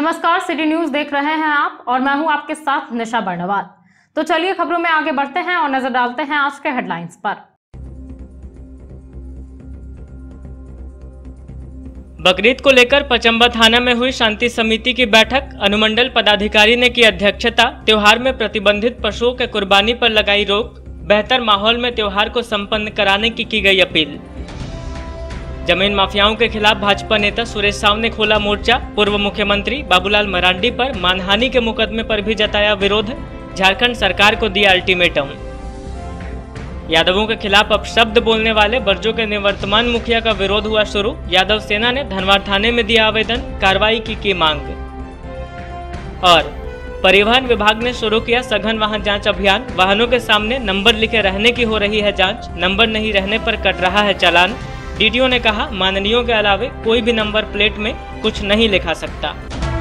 नमस्कार, city news देख रहे हैं आप और मैं हूं आपके साथ निशा बर्णवाल। तो चलिए खबरों में आगे बढ़ते हैं और नजर डालते हैं आज के हेडलाइंस पर। बकरीद को लेकर पचंबा थाना में हुई शांति समिति की बैठक। अनुमंडल पदाधिकारी ने की अध्यक्षता। त्योहार में प्रतिबंधित पशुओं के कुर्बानी पर लगाई रोक। बेहतर माहौल में त्योहार को संपन्न कराने की गई अपील। जमीन माफियाओं के खिलाफ भाजपा नेता सुरेश साव ने खोला मोर्चा। पूर्व मुख्यमंत्री बाबूलाल मरांडी पर मानहानि के मुकदमे पर भी जताया विरोध। झारखंड सरकार को दिया अल्टीमेटम। यादवों के खिलाफ अपशब्द बोलने वाले बर्जों के निवर्तमान मुखिया का विरोध हुआ शुरू। यादव सेना ने धनवार थाने में दिया आवेदन, कार्रवाई की मांग। और परिवहन विभाग ने शुरू किया सघन वाहन जांच अभियान। वाहनों के सामने नंबर लिखे रहने की हो रही है जांच। नंबर नहीं रहने पर कट रहा है चालान। डीटीओ ने कहा, माननीयों के अलावे कोई भी नंबर प्लेट में कुछ नहीं लिखा सकता।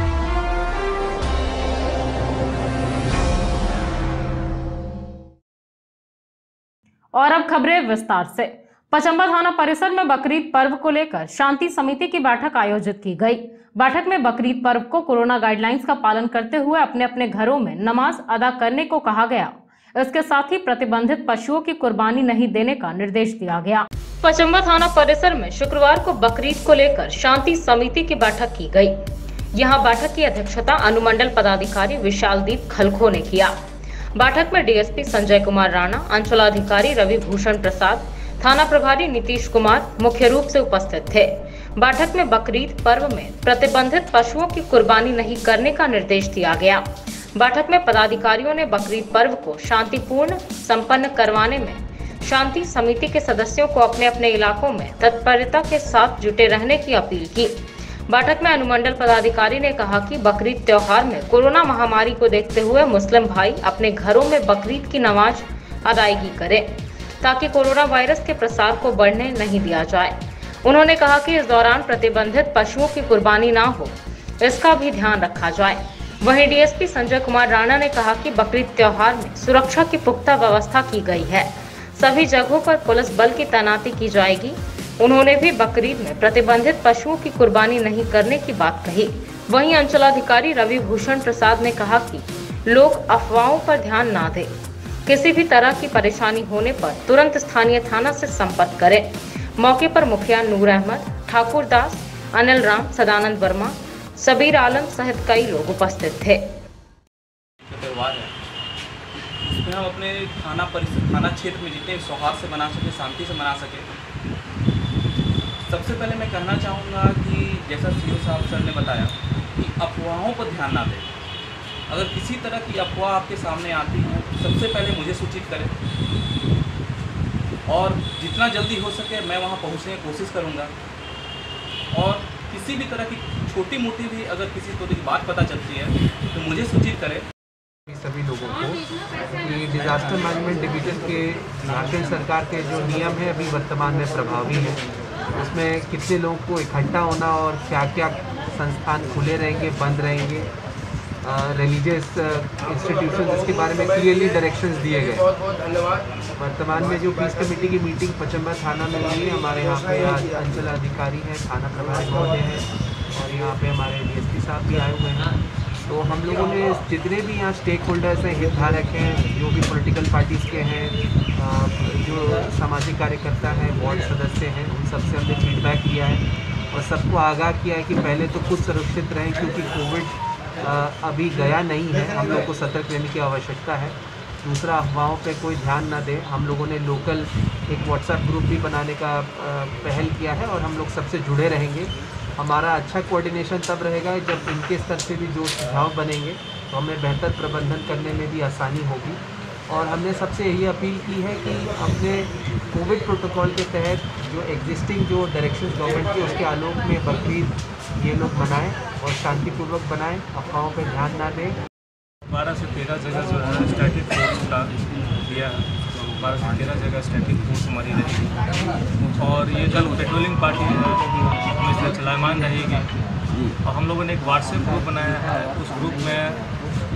और अब खबरें विस्तार से। पचंबा थाना परिसर में बकरीद पर्व को लेकर शांति समिति की बैठक आयोजित की गई। बैठक में बकरीद पर्व को कोरोना गाइडलाइंस का पालन करते हुए अपने अपने घरों में नमाज अदा करने को कहा गया। इसके साथ ही प्रतिबंधित पशुओं की कुर्बानी नहीं देने का निर्देश दिया गया। पचंबा थाना परिसर में शुक्रवार को बकरीद को लेकर शांति समिति की बैठक की गई। यहां बैठक की अध्यक्षता अनुमंडल पदाधिकारी विशालदीप खलखो ने किया। बैठक में डीएसपी संजय कुमार राणा, अंचलाधिकारी रवि भूषण प्रसाद, थाना प्रभारी नीतीश कुमार मुख्य रूप से उपस्थित थे। बैठक में बकरीद पर्व में प्रतिबंधित पशुओं की कुर्बानी नहीं करने का निर्देश दिया गया। बैठक में पदाधिकारियों ने बकरीद पर्व को शांतिपूर्ण संपन्न करवाने में शांति समिति के सदस्यों को अपने अपने इलाकों में तत्परता के साथ जुटे रहने की अपील की। बैठक में अनुमंडल पदाधिकारी ने कहा कि बकरीद त्योहार में कोरोना महामारी को देखते हुए मुस्लिम भाई अपने घरों में बकरीद की नमाज अदायगी करें ताकि कोरोना वायरस के प्रसार को बढ़ने नहीं दिया जाए। उन्होंने कहा कि इस दौरान प्रतिबंधित पशुओं की कुर्बानी ना हो, इसका भी ध्यान रखा जाए। वहीं डीएसपी संजय कुमार राणा ने कहा कि बकरीद त्योहार में सुरक्षा की पुख्ता व्यवस्था की गई है। सभी जगहों पर पुलिस बल की तैनाती की जाएगी। उन्होंने भी बकरीद में प्रतिबंधित पशुओं की कुर्बानी नहीं करने की बात कही। वहीं अंचलाधिकारी रवि भूषण प्रसाद ने कहा कि लोग अफवाहों पर ध्यान ना दें। किसी भी तरह की परेशानी होने पर तुरंत स्थानीय थाना से संपर्क करें। मौके पर मुखिया नूर अहमद, ठाकुर दास, अनिल राम, सदानंद वर्मा, सबीर आलम सहित कई लोग उपस्थित थे। त्योहार है, उसमें हम अपने थाना क्षेत्र में जितने सौहार्द से मना सके, शांति से मना सके। सबसे पहले मैं कहना चाहूँगा कि जैसा सीओ साहब सर ने बताया कि अफवाहों पर ध्यान ना दें। अगर किसी तरह की अफवाह आपके सामने आती है तो सबसे पहले मुझे सूचित करें और जितना जल्दी हो सके मैं वहाँ पहुँचने की कोशिश करूँगा। और किसी भी तरह की छोटी मोटी भी अगर किसी तरह की बात पता चलती है तो मुझे सूचित करें। सभी लोगों को कि डिज़ास्टर मैनेजमेंट डिवीज़न के झारखंड सरकार के जो नियम है अभी वर्तमान में प्रभावी है, उसमें कितने लोगों को इकट्ठा होना और क्या क्या संस्थान खुले रहेंगे, बंद रहेंगे, रिलीजियस इंस्टीट्यूशन, इसके बारे में क्लियरली डायरेक्शंस दिए गए। वर्तमान में जो पीस कमेटी की मीटिंग पचंबा थाना में हुई है, हमारे यहाँ पे आज अंचल अधिकारी हैं, थाना प्रभारी महोदय हैं और यहाँ पे हमारे डीएसपी साहब भी आए हुए हैं। तो हम लोगों ने जितने भी यहाँ स्टेक होल्डर्स हैं, हितधारक हैं, जो भी पॉलिटिकल पार्टीज़ के हैं, जो सामाजिक कार्यकर्ता हैं, वार्ड सदस्य हैं, उन सबसे हमने फीडबैक लिया है और सबको आगाह किया है कि पहले तो खुद सुरक्षित रहें क्योंकि कोविड अभी गया नहीं है, हम लोग को सतर्क रहने की आवश्यकता है। दूसरा, अफवाहों पे कोई ध्यान ना दें। हम लोगों ने लोकल एक व्हाट्सएप ग्रुप भी बनाने का पहल किया है और हम लोग सबसे जुड़े रहेंगे। हमारा अच्छा कोऑर्डिनेशन तब रहेगा जब इनके स्तर से भी जो सुझाव बनेंगे तो हमें बेहतर प्रबंधन करने में भी आसानी होगी। और हमने सबसे यही अपील की है कि अपने कोविड प्रोटोकॉल के तहत जो एग्जिस्टिंग जो डायरेक्शंस गवर्नमेंट की उसके आलोक में बकरीद ये लोग मनाएं और शांतिपूर्वक बनाएं, अफवाहों पर ध्यान ना दें। 12 से 13 जगह जो है स्टैटिक फोर्स का दिया है, 12 से 13 जगह स्टैटिक फोर्स हमारी रहेगी और ये कल पेट्रोलिंग पार्टी हमेशा चलायमान रहेगी। और हम लोगों ने एक व्हाट्सएप ग्रुप बनाया है, उस ग्रुप में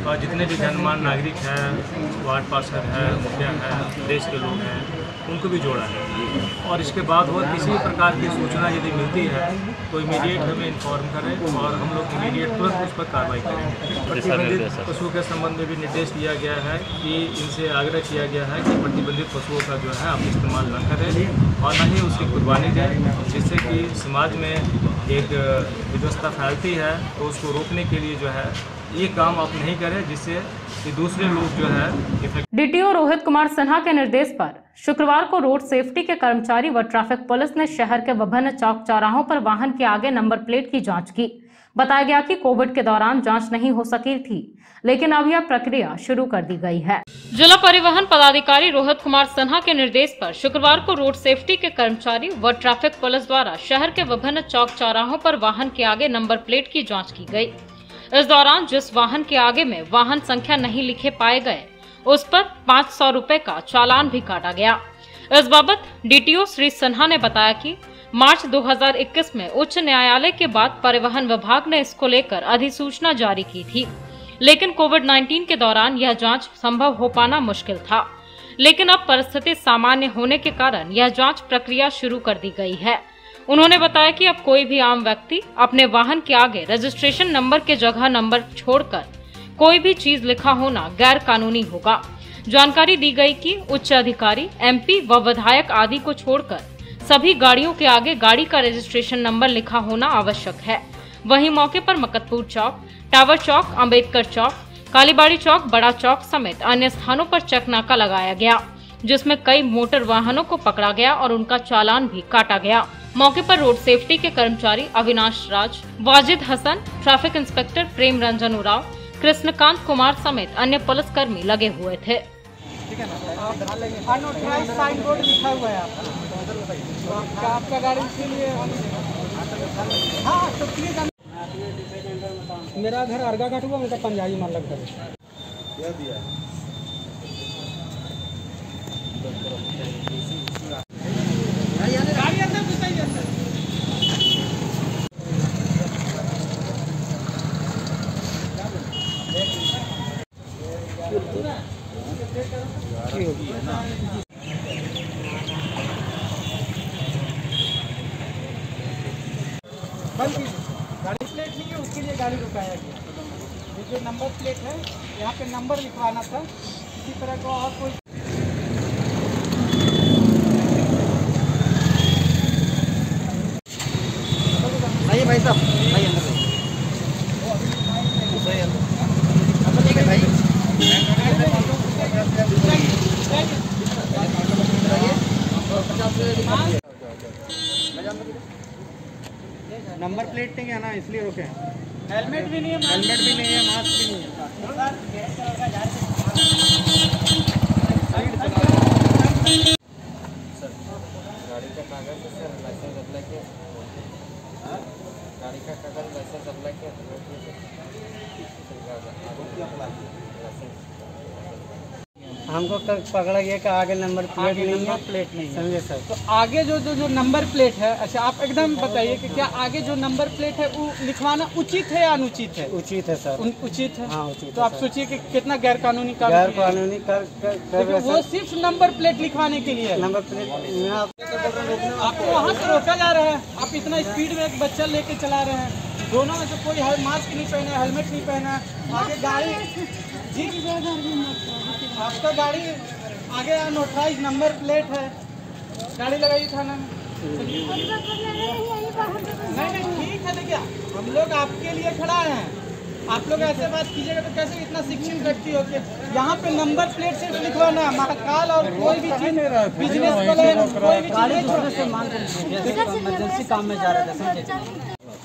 और जितने भी गणमान्य नागरिक हैं, वार्ड पार्षद हैं, मुखिया हैं, देश के लोग हैं, उनको भी जोड़ा है। और इसके बाद वो किसी भी प्रकार की सूचना यदि मिलती है तो इमीडिएट हमें इन्फॉर्म करें और हम लोग इमीडिएट तुरंत उस पर कार्रवाई करेंगे। प्रतिबंधित पशुओं के संबंध में भी निर्देश दिया गया है कि इनसे आग्रह किया गया है कि प्रतिबंधित पशुओं का जो है आप इस्तेमाल न करें और न ही उसकी कुर्बानी दें, जिससे कि समाज में एक व्यवस्था फैलती है तो उसको रोकने के लिए जो है ये काम आप नहीं करें, जिससे कि दूसरे लोग जो है। डीटीओ रोहित कुमार सिन्हा के निर्देश पर शुक्रवार को रोड सेफ्टी के कर्मचारी व ट्रैफिक पुलिस ने शहर के विभिन्न चौक चौराहों पर वाहन के आगे नंबर प्लेट की जांच की। बताया गया कि कोविड के दौरान जांच नहीं हो सकी थी, लेकिन अब यह प्रक्रिया शुरू कर दी गई है। जिला परिवहन पदाधिकारी रोहित कुमार सिन्हा के निर्देश पर शुक्रवार को रोड सेफ्टी के कर्मचारी व ट्रैफिक पुलिस द्वारा शहर के विभिन्न चौक चौराहों पर वाहन के आगे नंबर प्लेट की जाँच की गयी। इस दौरान जिस वाहन के आगे में वाहन संख्या नहीं लिखे पाए गए, उस पर 500 रुपए का चालान भी काटा गया। इस बाबत डीटीओ श्री सिन्हा ने बताया कि मार्च 2021 में उच्च न्यायालय के बाद परिवहन विभाग ने इसको लेकर अधिसूचना जारी की थी, लेकिन कोविड-19 के दौरान यह जांच संभव हो पाना मुश्किल था। लेकिन अब परिस्थिति सामान्य होने के कारण यह जांच प्रक्रिया शुरू कर दी गई है। उन्होंने बताया कि अब कोई भी आम व्यक्ति अपने वाहन के आगे रजिस्ट्रेशन नंबर के जगह नंबर छोड़कर कोई भी चीज लिखा होना गैर कानूनी होगा। जानकारी दी गई कि उच्च अधिकारी, एमपी व विधायक आदि को छोड़कर सभी गाड़ियों के आगे गाड़ी का रजिस्ट्रेशन नंबर लिखा होना आवश्यक है। वहीं मौके पर मकतपुर चौक, टावर चौक, अंबेडकर चौक, कालीबाड़ी चौक, बड़ा चौक समेत अन्य स्थानों पर चेक नाका लगाया गया, जिसमें कई मोटर वाहनों को पकड़ा गया और उनका चालान भी काटा गया। मौके पर रोड सेफ्टी के कर्मचारी अविनाश राज, वाजिद हसन, ट्रैफिक इंस्पेक्टर प्रेम रंजन उराव, कृष्णकांत कुमार समेत अन्य पुलिसकर्मी लगे हुए थे। साइन बोर्ड लिखा हुआ है आपका गाड़ी, इसीलिए हाँ तो प्लीज। मेरा घर अर्गा घाट हुआ, उनका पंजाबी मान लग दिया। गाड़ी प्लेट नहीं है, उसके लिए गाड़ी रुकाया गया। ये जो नंबर प्लेट है, यहाँ पे नंबर लिखवाना था, इसी तरह का और कोई आइए भाई साहब, भाई अंदर नंबर प्लेट नहीं है ना, इसलिए रुके। हेलमेट भी नहीं है, हेलमेट भी नहीं है, मास्क भी नहीं है। गाड़ी का कागज सर, लाइसेंस अप्लाई किया, गाड़ी का कागज लाइसेंस अप्लाई किया, हमको पकड़ा गया कि आगे नंबर प्लेट नहीं है, समझे सर। तो आगे जो नंबर प्लेट है, अच्छा आप एकदम बताइए कि क्या आगे जो नंबर प्लेट है वो लिखवाना उचित है या अनुचित है? उचित है सर। उचित है, हाँ उचित। तो आप सोचिए कि कितना गैर कानूनी कर वो सिर्फ नंबर प्लेट लिखवाने के लिए। नंबर प्लेट आपको वहाँ से रोका जा रहा है, आप इतना स्पीड में एक बच्चा लेके चला रहे हैं, दोनों में से कोई मास्क नहीं पहना, हेलमेट नहीं पहना, आगे गाड़ी जी आपका गाड़ी आगे नोटराइज नंबर प्लेट है, गाड़ी लगाई थाना में। नहीं ठीक है, देखिए हम लोग आपके लिए खड़ा हैं, आप लोग ऐसे बात कीजिएगा तो कैसे इतना शिक्षित व्यक्ति हो के यहाँ पे नंबर प्लेट सिर्फ लिखवाना, महाकाल और कोई भी चीज बिजनेस को ले कोई भी चीज इमरजेंसी काम में जा रहे थे, समझे।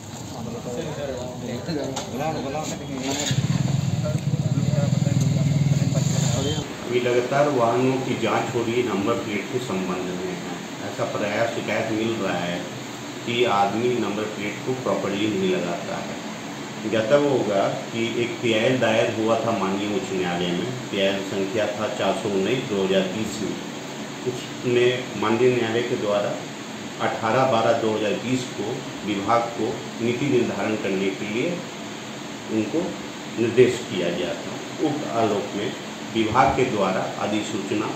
ये लगातार वाहनों की जांच हो रही है नंबर प्लेट के संबंध में। ऐसा प्रयास शिकायत मिल रहा है कि आदमी नंबर प्लेट को प्रॉपर्ली नहीं लगाता है। ज्ञातव्य होगा कि एक PIL दायर हुआ था माननीय उच्च न्यायालय में, PIL संख्या था 419/2020 में। उसमें माननीय न्यायालय के द्वारा 18/12/2020 को विभाग को नीति निर्धारण करने के लिए उनको निर्देश किया गया था। उक्त आलोक में विभाग के द्वारा अधिसूचना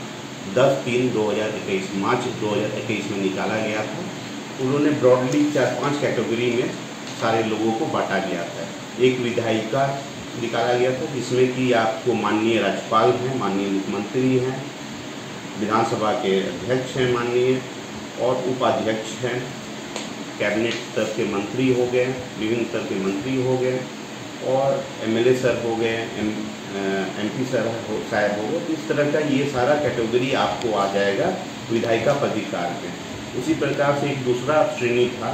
10/3/2021 मार्च 2021 में निकाला गया था। उन्होंने ब्रॉडली 4-5 कैटेगरी में सारे लोगों को बांटा गया था। एक विधायिका निकाला गया था जिसमें कि आपको माननीय राज्यपाल हैं, माननीय मुख्यमंत्री हैं, विधानसभा के अध्यक्ष हैं माननीय, और उपाध्यक्ष हैं, कैबिनेट स्तर के मंत्री हो गए, विभिन्न स्तर के मंत्री हो गए, और एमएलए सर हो गए, एमपी सर साहब हो गए। इस तरह का ये सारा कैटेगरी आपको आ जाएगा विधायिका पदाधिकार में। उसी प्रकार से एक दूसरा श्रेणी था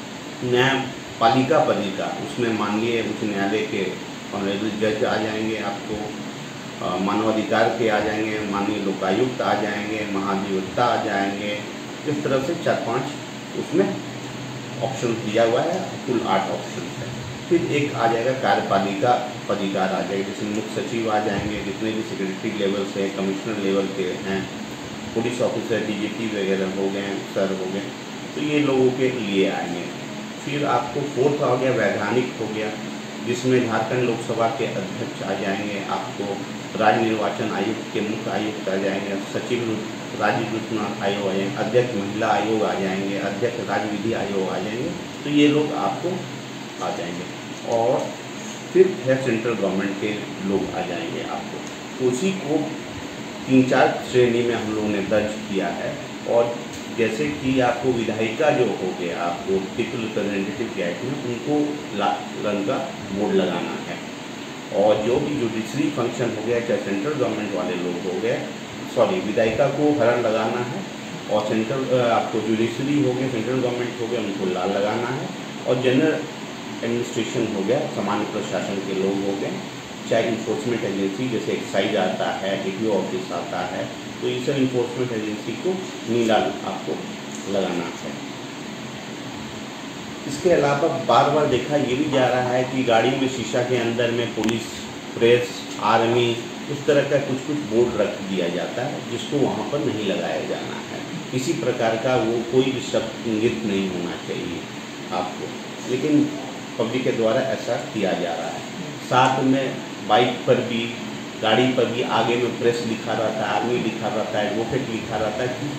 न्यायपालिका पदाधिकार, उसमें माननीय उच्च न्यायालय के ऑनरेबल जज आ जाएंगे, आपको मानवाधिकार के आ जाएंगे, माननीय लोकायुक्त आ जाएंगे, महाधिवक्ता आ जाएंगे। इस तरह से 4-5 उसमें ऑप्शन दिया हुआ है, कुल 8 ऑप्शन है। फिर एक आ जाएगा कार्यपालिका पदाधिकार आ जाएगा, जिसमें मुख्य सचिव आ जाएंगे, जितने भी सेक्रेटरी लेवल से कमिश्नर लेवल के हैं, पुलिस ऑफिसर, डीजीपी वगैरह हो गए, सर हो गए, तो ये लोगों के लिए आएंगे। फिर आपको 4th आ गया वैधानिक हो गया, जिसमें झारखंड लोकसभा के अध्यक्ष आ जाएंगे, आपको राज्य निर्वाचन आयुक्त के मुख्य आयुक्त आ जाएंगे, सचिव राज्य सूचना आयोग आ जाएंगे, अध्यक्ष महिला आयोग आ जाएंगे, अध्यक्ष राज्य विधि आयोग आ जाएंगे। तो ये लोग आपको आ जाएंगे। और फिर है सेंट्रल गवर्नमेंट के लोग आ जाएंगे आपको। उसी को 3-4 श्रेणी में हम लोगों ने दर्ज किया है। और जैसे कि आपको विधायिका जो हो गया, आपको पीपल रिप्रेजेंटेटिव के एक्ट में उनको रंग का बोर्ड लगाना है। और जो भी जुडिशरी फंक्शन हो गया, चाहे सेंट्रल गवर्नमेंट वाले लोग हो गए, विधायिका को हरा लगाना है, और सेंट्रल आपको जुडिशरी हो गया, सेंट्रल गवर्नमेंट हो गया, उनको लाल लगाना है। और जनरल एडमिनिस्ट्रेशन हो गया, सामान्य प्रशासन के लोग हो गए, चाहे इन्फोर्समेंट एजेंसी जैसे एक्साइज आता है, डीटीओ ऑफिस आता है, तो इस इन्फोर्समेंट एजेंसी को नीला आपको लगाना है। इसके अलावा बार बार देखा ये भी जा रहा है कि गाड़ी में शीशा के अंदर में पुलिस, प्रेस, आर्मी, उस तरह का कुछ बोर्ड रख दिया जाता है, जिसको वहाँ पर नहीं लगाया जाना है। किसी प्रकार का वो कोई भी शब्द इंगित नहीं होना चाहिए आपको, लेकिन पब्लिक के द्वारा ऐसा किया जा रहा है। साथ में बाइक पर भी, गाड़ी पर भी आगे में प्रेस लिखा रहता है, आर्मी लिखा रहता है, एडवोकेट लिखा रहता है, कि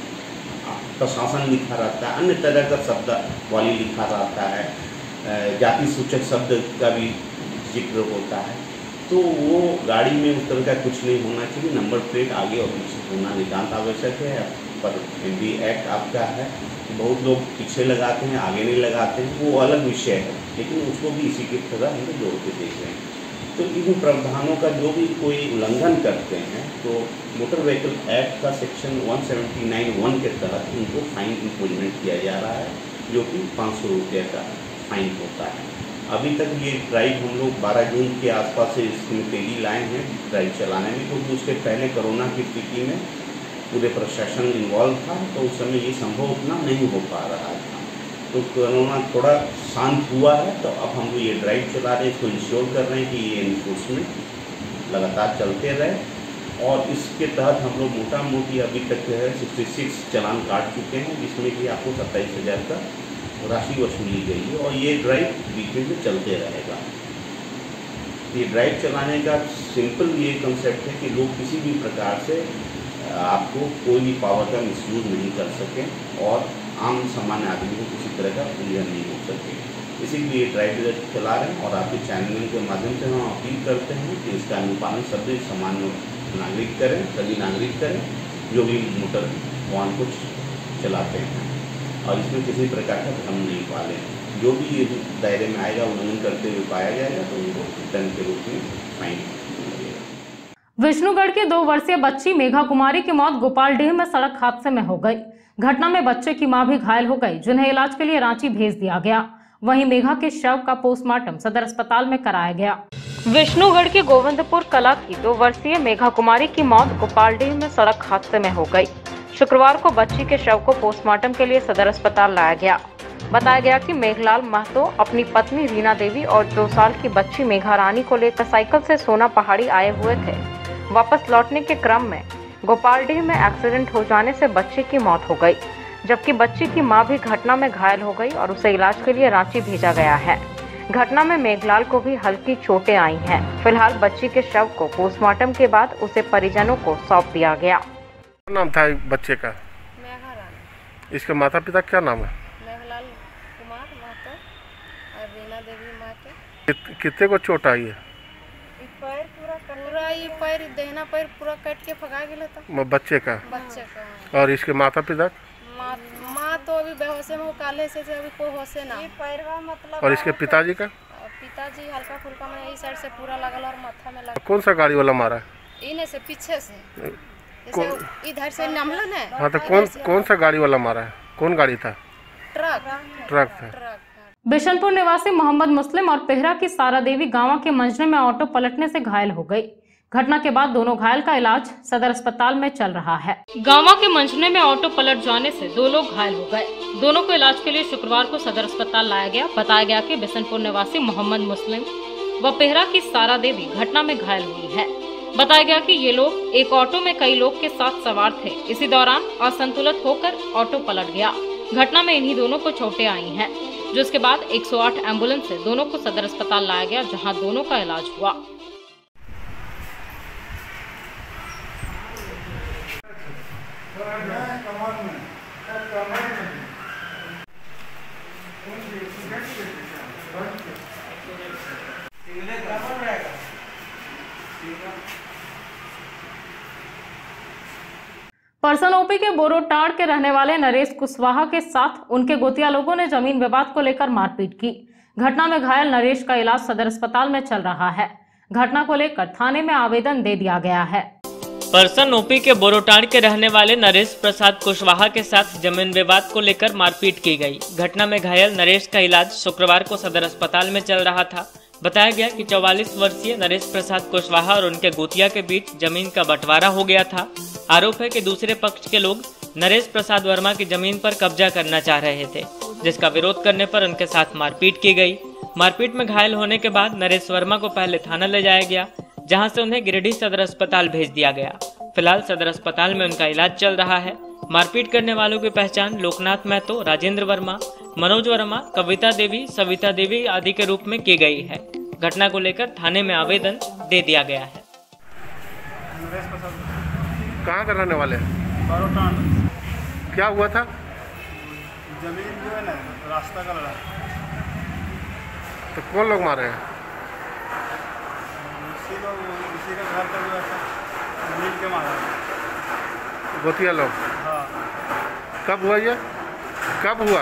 प्रशासन लिखा रहता है, अन्य तरह का शब्द वाली लिखा रहता है, जाति सूचक शब्द का भी जिक्र होता है। तो वो गाड़ी में उस तरह का कुछ नहीं होना चाहिए। नंबर प्लेट आगे और पीछे होना नितांत आवश्यक है। पर एमवी एक्ट आपका है, बहुत लोग पीछे लगाते हैं, आगे नहीं लगाते हैं, वो अलग विषय है, लेकिन उसको भी इसी की तरह हम जोड़ के देख रहे हैं। तो इन प्रावधानों का जो भी कोई उल्लंघन करते हैं, तो मोटर व्हीकल एक्ट का सेक्शन 179(1) के तहत उनको फाइन इम्पोजमेंट किया जा रहा है, जो कि 500 रुपये का फाइन होता है। अभी तक ये ड्राइव हम लोग 12 जून के आसपास से इसमें तेजी लाए हैं ड्राइव चलाने में, क्योंकि उसके पहले कोरोना की स्थिति में पूरे प्रशासन इन्वॉल्व था, तो उस समय ये संभव उतना नहीं हो पा रहा था। तो कोरोना थोड़ा शांत हुआ है, तो अब हम लोग ये ड्राइव चला रहे हैं, इसको इंश्योर कर रहे हैं कि ये इन्फोर्समेंट लगातार चलते रहे। और इसके तहत हम लोग मोटा मोटी अभी तक 66 चालान काट चुके हैं, जिसमें कि आपको 27,000 का राशि वसूली गई है। और ये ड्राइव बीच में चलते रहेगा। ये ड्राइव चलाने का सिंपल ये कंसेप्ट है कि लोग किसी भी प्रकार से आपको कोई भी पावर का मिसयूज नहीं कर सकें, और आम सामान्य आदमी को किसी तरह का उल्लंघन नहीं हो सके। इसीलिए ड्राइव चला रहे हैं। और आपके चैनल के माध्यम से हम अपील करते हैं कि इसका अनुपालन सभी सामान्य नागरिक करें, सभी नागरिक करें जो भी मोटर वाहन को चलाते हैं, और इसमें किसी प्रकार का भ्रम नहीं पालें। जो भी ये दायरे में आएगा, उल्लंघन करते हुए पाया जाएगा, तो उनको दंड के रूप में फाइन लगेगा। विष्णुगढ़ की 2 वर्षीय बच्ची मेघा कुमारी की मौत गोपालडीह में सड़क हादसे में हो गई। घटना में बच्चे की मां भी घायल हो गई, जिन्हें इलाज के लिए रांची भेज दिया गया। वहीं मेघा के शव का पोस्टमार्टम सदर अस्पताल में कराया गया। विष्णुगढ़ के गोविंदपुर कला की 2 वर्षीय मेघा कुमारी की मौत गोपालडीह में सड़क हादसे में हो गई। शुक्रवार को बच्ची के शव को पोस्टमार्टम के लिए सदर अस्पताल लाया गया। बताया गया कि मेघलाल महतो अपनी पत्नी रीना देवी और 2 साल की बच्ची मेघा रानी को लेकर साइकिल से सोना पहाड़ी आए हुए थे। वापस लौटने के क्रम में गोपालडीह में एक्सीडेंट हो जाने से बच्चे की मौत हो गई, जबकि बच्ची की मां भी घटना में घायल हो गई और उसे इलाज के लिए रांची भेजा गया है। घटना में मेघलाल को भी हल्की चोटें आई हैं। फिलहाल बच्ची के शव को पोस्टमार्टम के बाद उसे परिजनों को सौंप दिया गया। क्या नाम था बच्चे का? मेघा रानी। इसके माता पिता क्या नाम है? मेघलाल कुमार महतो और रीना देवी महतो। कितने को चोट आई है? पैर पूरा ये पैर देहना पैर पूरा कट के फगा गया था। बच्चे का? बच्चे का। और इसके माता पिता? माँ तो अभी बेहोशे में, काले से अभी कोई होशे ना। पैरवा मतलब। और इसके पिताजी का? पिताजी हल्का फुल्का में इस साइड से पूरा लगल और माथा में लगा। कौन सा गाड़ी वाला मारा? इन्हें से पीछे से इधर से नमला ना। हाँ तो कौन सा गाड़ी वाला मारा है? कौन गाड़ी था? ट्रक था। बिशनपुर निवासी मोहम्मद मुस्लिम और पेहरा की सारा देवी गांव के मंजने में ऑटो पलटने से घायल हो गई। घटना के बाद दोनों घायल का इलाज सदर अस्पताल में चल रहा है। गांव के मंजने में ऑटो पलट जाने से 2 लोग घायल हो गए। दोनों को इलाज के लिए शुक्रवार को सदर अस्पताल लाया गया। बताया गया कि बिशनपुर निवासी मोहम्मद मुस्लिम व पेहरा की सारा देवी घटना में घायल हुई है। बताया गया कि ये लोग एक ऑटो में कई लोग के साथ सवार थे। इसी दौरान असंतुलित होकर ऑटो पलट गया। घटना में इन्हीं दोनों को चोटें आई हैं, जिसके बाद 108 एम्बुलेंस से दोनों को सदर अस्पताल लाया गया, जहां दोनों का इलाज हुआ। परसन ओपी के बोरोटाड़ के रहने वाले नरेश कुशवाहा के साथ उनके गोतिया लोगों ने जमीन विवाद को लेकर मारपीट की। घटना में घायल नरेश का इलाज सदर अस्पताल में चल रहा है। घटना को लेकर थाने में आवेदन दे दिया गया है। परसन ओपी के बोरोटाड़ के रहने वाले नरेश प्रसाद कुशवाहा के साथ जमीन विवाद को लेकर मारपीट की गई। घटना में घायल नरेश का इलाज शुक्रवार को सदर अस्पताल में चल रहा था। बताया गया कि 44 वर्षीय नरेश प्रसाद कुशवाहा और उनके गोतिया के बीच जमीन का बंटवारा हो गया था। आरोप है कि दूसरे पक्ष के लोग नरेश प्रसाद वर्मा की जमीन पर कब्जा करना चाह रहे थे, जिसका विरोध करने पर उनके साथ मारपीट की गई। मारपीट में घायल होने के बाद नरेश वर्मा को पहले थाना ले जाया गया, जहां से उन्हें गिरिडीह सदर अस्पताल भेज दिया गया। फिलहाल सदर अस्पताल में उनका इलाज चल रहा है। मारपीट करने वालों की पहचान लोकनाथ महतो, राजेंद्र वर्मा, मनोज वर्मा, कविता देवी, सविता देवी आदि के रूप में की गई है। घटना को लेकर थाने में आवेदन दे दिया गया है। कहाँ का रहने वाले हैं? बोरोटाड़। क्या हुआ था? जमीन जो है ना, रास्ता का लड़ा। तो कौन लोग मारे हैं? इसी का घर का जो है मिल के मारा। गोतिया लोग? हाँ। कब हुआ ये? कब हुआ?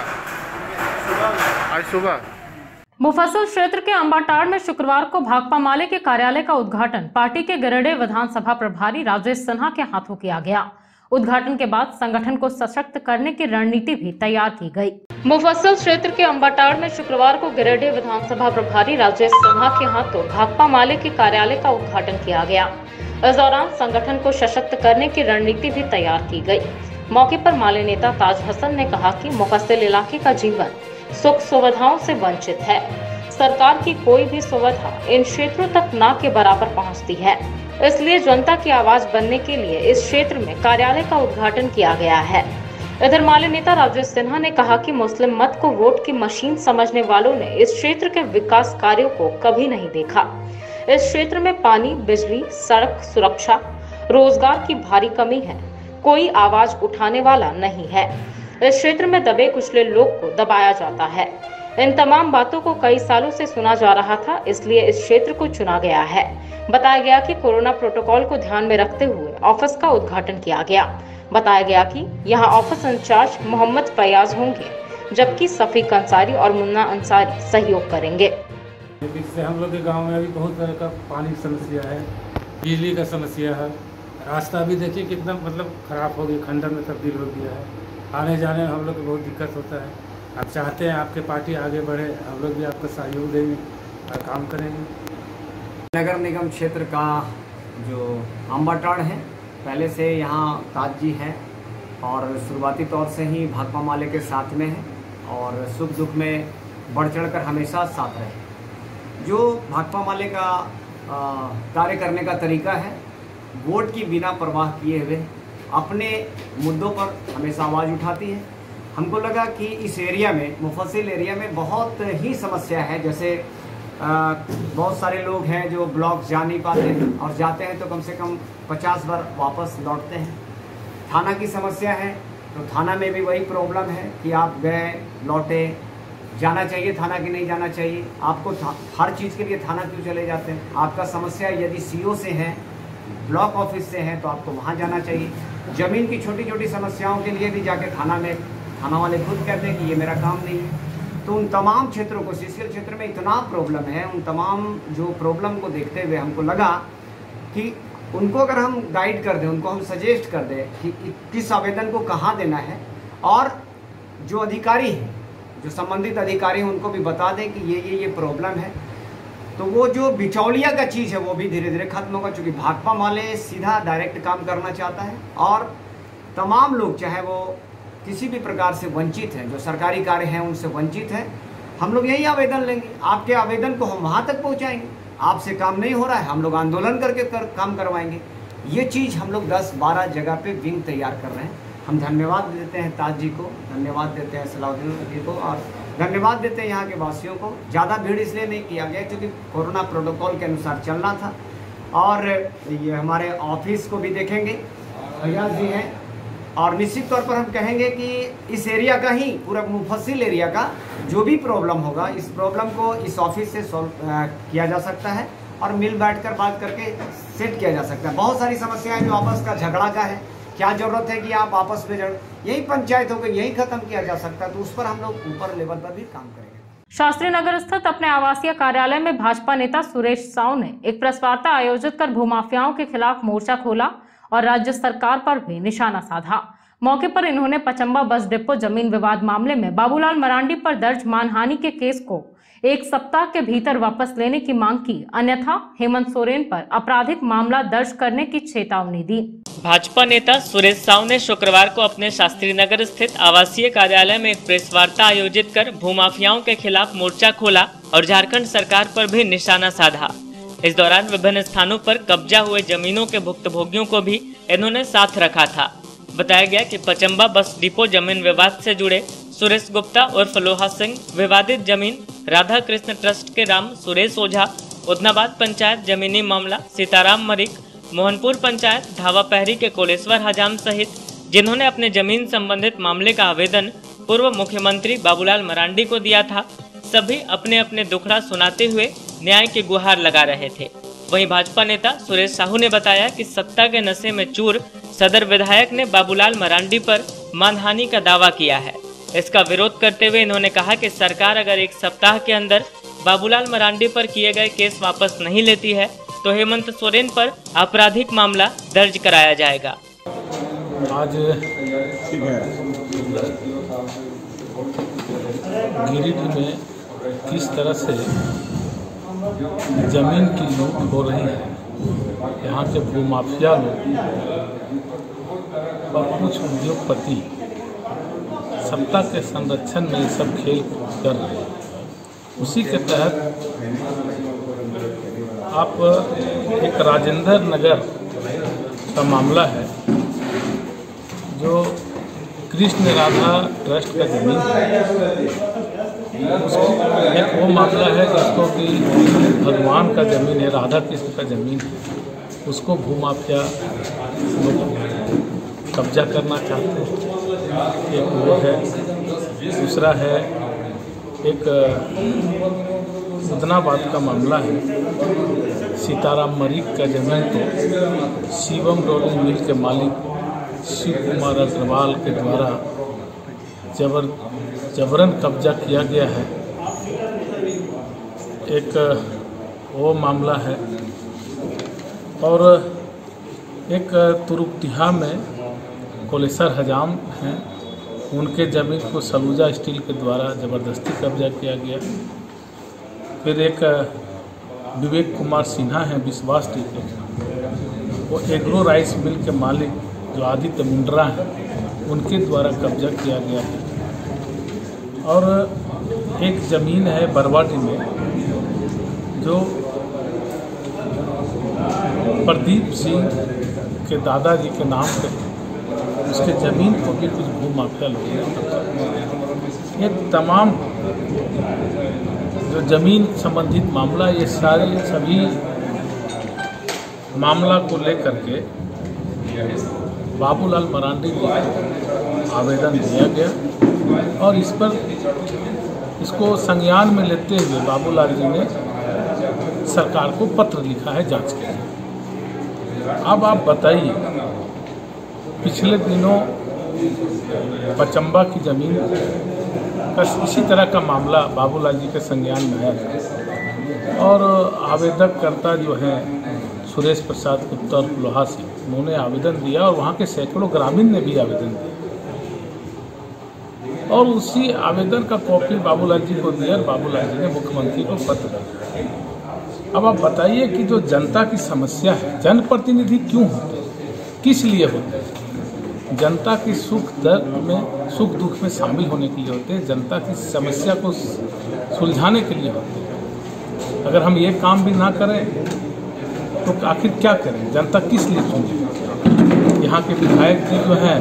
आज सुबह। मुफस्सिल क्षेत्र के अंबाटाड़ में शुक्रवार को भाकपा माले के कार्यालय का उद्घाटन पार्टी के गिरिडीह विधानसभा प्रभारी राजेश सिन्हा के हाथों किया गया। उद्घाटन के बाद संगठन को सशक्त करने की रणनीति भी तैयार की गई। मुफस्सिल क्षेत्र के अंबाटाड़ में शुक्रवार को गिरिडीह विधानसभा प्रभारी राजेश सिन्हा के हाथों भाकपा माले के कार्यालय का उद्घाटन किया गया। इस दौरान संगठन को सशक्त करने की रणनीति भी तैयार की गई। मौके पर माले नेता ताज हसन ने कहा कि मुफस्सिल इलाके का जीवन सुख सुविधाओं से वंचित है। सरकार की कोई भी सुविधा इन क्षेत्रों तक ना के बराबर पहुंचती है, इसलिए जनता की आवाज बनने के लिए इस क्षेत्र में कार्यालय का उद्घाटन किया गया है। इधर माले नेता राजेश सिन्हा ने कहा कि मुस्लिम मत को वोट की मशीन समझने वालों ने इस क्षेत्र के विकास कार्यों को कभी नहीं देखा। इस क्षेत्र में पानी, बिजली, सड़क, सुरक्षा, रोजगार की भारी कमी है। कोई आवाज उठाने वाला नहीं है। इस क्षेत्र में दबे कुचले लोग को दबाया जाता है। इन तमाम बातों को कई सालों से सुना जा रहा था, इसलिए इस क्षेत्र को चुना गया है। बताया गया कि कोरोना प्रोटोकॉल को ध्यान में रखते हुए ऑफिस का उद्घाटन किया गया। बताया गया कि यहां ऑफिस इंचार्ज मोहम्मद फयाज होंगे, जबकि सफीक अंसारी और मुन्ना अंसारी सहयोग करेंगे। इससे हम लोग के गांव में अभी बहुत तरह का पानी की समस्या है, बिजली का समस्या है, रास्ता भी देखिए कितना मतलब खराब हो गया, खंडर में तब्दील हो गया है। आने जाने में हम लोग को बहुत दिक्कत होता है। आप चाहते हैं आपके पार्टी आगे बढ़े, हम लोग भी आपका सहयोग देंगे और काम करेंगे। नगर निगम क्षेत्र का जो अंबाटाड़ है, पहले से यहाँ ताज जी है और शुरुआती तौर से ही भाकपा माले के साथ में है और सुख दुख में बढ़ चढ़कर हमेशा साथ रहे। जो भाकपा माले का कार्य करने का तरीका है, वोट की बिना परवाह किए हुए अपने मुद्दों पर हमेशा आवाज़ उठाती है। हमको लगा कि इस एरिया में, मुफस्सिल एरिया में बहुत ही समस्या है, जैसे बहुत सारे लोग हैं जो ब्लॉक जा नहीं पाते और जाते हैं तो कम से कम 50 बार वापस लौटते हैं। थाना की समस्या है तो थाना में भी वही प्रॉब्लम है कि आप गए लौटे, जाना चाहिए थाना कि नहीं जाना चाहिए, आपको हर चीज़ के लिए थाना क्यों चले जाते हैं। आपका समस्या यदि सीओ से है, ब्लॉक ऑफिस से है तो आपको वहाँ जाना चाहिए। ज़मीन की छोटी छोटी समस्याओं के लिए भी जाके थाना में थाना वाले खुद कहते हैं कि ये मेरा काम नहीं है। तो उन तमाम क्षेत्रों को, सीसीएल क्षेत्र में इतना प्रॉब्लम है, उन तमाम जो प्रॉब्लम को देखते हुए हमको लगा कि उनको अगर हम गाइड कर दें, उनको हम सजेस्ट कर दें कि किस आवेदन को कहाँ देना है, और जो अधिकारी हैं, जो संबंधित अधिकारी हैं, उनको भी बता दें कि ये प्रॉब्लम है, तो वो जो बिचौलिया का चीज़ है वो भी धीरे धीरे खत्म होगा। चूँकि भाकपा माले सीधा डायरेक्ट काम करना चाहता है और तमाम लोग चाहे वो किसी भी प्रकार से वंचित हैं, जो सरकारी कार्य हैं उनसे वंचित हैं, हम लोग यही आवेदन लेंगे, आपके आवेदन को हम वहाँ तक पहुँचाएंगे। आपसे काम नहीं हो रहा है, हम लोग आंदोलन करके काम करवाएंगे। ये चीज़ हम लोग 10-12 जगह पे विंग तैयार कर रहे हैं। हम धन्यवाद देते हैं ताज जी को, धन्यवाद देते हैं सलाउद्दीन जी को, और धन्यवाद देते हैं यहाँ के वासियों को। ज़्यादा भीड़ इसलिए नहीं किया गया क्योंकि कोरोना प्रोटोकॉल के अनुसार चलना था। और ये हमारे ऑफिस को भी देखेंगे, फैयाज जी हैं, और निश्चित तौर पर हम कहेंगे कि इस एरिया का ही, पूरा मुफस्सिल एरिया का जो भी प्रॉब्लम होगा, इस प्रॉब्लम को इस ऑफिस से सॉल्व किया जा सकता है और मिल बैठकर बात करके सेट किया जा सकता है। बहुत सारी समस्याएं जो आपस का झगड़ा का है, क्या ज़रूरत है कि आप आपस में यही पंचायत होकर यही खत्म किया जा सकता है, तो उस पर हम लोग ऊपर लेवल पर भी काम करेंगे। शास्त्री नगर स्थित अपने आवासीय कार्यालय में भाजपा नेता सुरेश साहू ने एक प्रेस वार्ता आयोजित कर भूमाफियाओं के खिलाफ मोर्चा खोला और राज्य सरकार पर भी निशाना साधा। मौके पर इन्होंने पचम्बा बस डिपो जमीन विवाद मामले में बाबूलाल मरांडी पर दर्ज मानहानि के केस को 1 सप्ताह के भीतर वापस लेने की मांग की, अन्यथा हेमंत सोरेन पर आपराधिक मामला दर्ज करने की चेतावनी दी। भाजपा नेता सुरेश साहू ने शुक्रवार को अपने शास्त्री नगर स्थित आवासीय कार्यालय में एक प्रेस वार्ता आयोजित कर भूमाफियाओं के खिलाफ मोर्चा खोला और झारखंड सरकार पर भी निशाना साधा। इस दौरान विभिन्न स्थानों पर कब्जा हुए जमीनों के भुक्तभोगियों को भी इन्होंने साथ रखा था। बताया गया कि पचम्बा बस डिपो जमीन विवाद से जुड़े सुरेश गुप्ता उर्फ लोहा सिंह, विवादित जमीन राधा कृष्ण ट्रस्ट के राम सुरेश ओझा, उदनाबाद पंचायत जमीनी मामला सीताराम मरिक, मोहनपुर पंचायत धावा पहरी के कोलेश्वर हजाम सहित जिन्होंने अपने जमीन संबंधित मामले का आवेदन पूर्व मुख्यमंत्री बाबूलाल मरांडी को दिया था, सभी अपने अपने दुखड़ा सुनाते हुए न्याय की गुहार लगा रहे थे। वहीं भाजपा नेता सुरेश साहू ने बताया कि सत्ता के नशे में चूर सदर विधायक ने बाबूलाल मरांडी पर मानहानि का दावा किया है। इसका विरोध करते हुए इन्होंने कहा कि सरकार अगर 1 सप्ताह के अंदर बाबूलाल मरांडी पर किए गए केस वापस नहीं लेती है तो हेमंत सोरेन पर आपराधिक मामला दर्ज कराया जाएगा। आज गिरिडीह में किस तरह से जमीन की लूट हो रही है, यहाँ के भूमाफिया लोग और कुछ उद्योगपति सत्ता के संरक्षण में सब खेल कर रहे हैं। उसी के तहत आप एक राजेंद्र नगर का मामला है जो कृष्ण राधा ट्रस्ट का जमीन है। एक वो मामला है जिसको कि भगवान का ज़मीन है, राधा कृष्ण का ज़मीन है, उसको भूमाफिया लोग कब्जा करना चाहते हैं। एक वो है, दूसरा है एक उदनाबाद का मामला है, सीताराम मरिक का ज़मीन को शिवम रोलिंग मिल के मालिक शिव कुमार अग्रवाल के द्वारा जबरन कब्जा किया गया है। एक वो मामला है और एक तुरुक्तिहा में कोलेश्वर हजाम हैं, उनके ज़मीन को सलूजा स्टील के द्वारा ज़बरदस्ती कब्जा किया गया। फिर एक विवेक कुमार सिन्हा हैं विश्वास टी के, वो एग्रो राइस मिल के मालिक जो आदित्य मुंड्रा हैं, उनके द्वारा कब्जा किया गया है। और एक ज़मीन है बरवाडी में जो प्रदीप सिंह के दादाजी के नाम पे, उसके ज़मीन को भी कुछ भूमाफिया लोग ने। ये तमाम जो जमीन संबंधित मामला, ये सारे सभी मामला को लेकर के बाबूलाल मरांडी जी को आवेदन दिया गया और इस पर इसको संज्ञान में लेते हुए बाबूलाल जी ने सरकार को पत्र लिखा है जांच के लिए। अब आप बताइए, पिछले दिनों पचम्बा की ज़मीन का इसी तरह का मामला बाबूलाल जी के संज्ञान में आया था और आवेदक कर्ता जो हैं सुरेश प्रसाद उत्तर लोहा से, उन्होंने आवेदन दिया और वहाँ के सैकड़ों ग्रामीण ने भी आवेदन दिया और उसी आवेदन का कॉपी बाबूलाल जी को दिया और बाबूलाल जी ने मुख्यमंत्री को पत्र दिया। अब आप बताइए कि जो जनता की समस्या है, जनप्रतिनिधि क्यों होते हैं, किस लिए होते हैं? जनता की सुख दुख में शामिल होने के लिए होते हैं, जनता की समस्या को सुलझाने के लिए होते हैं। अगर हम ये काम भी ना करें तो आखिर क्या करें? जनता किस लिए चुने? यहाँ के विधायक जी जो हैं,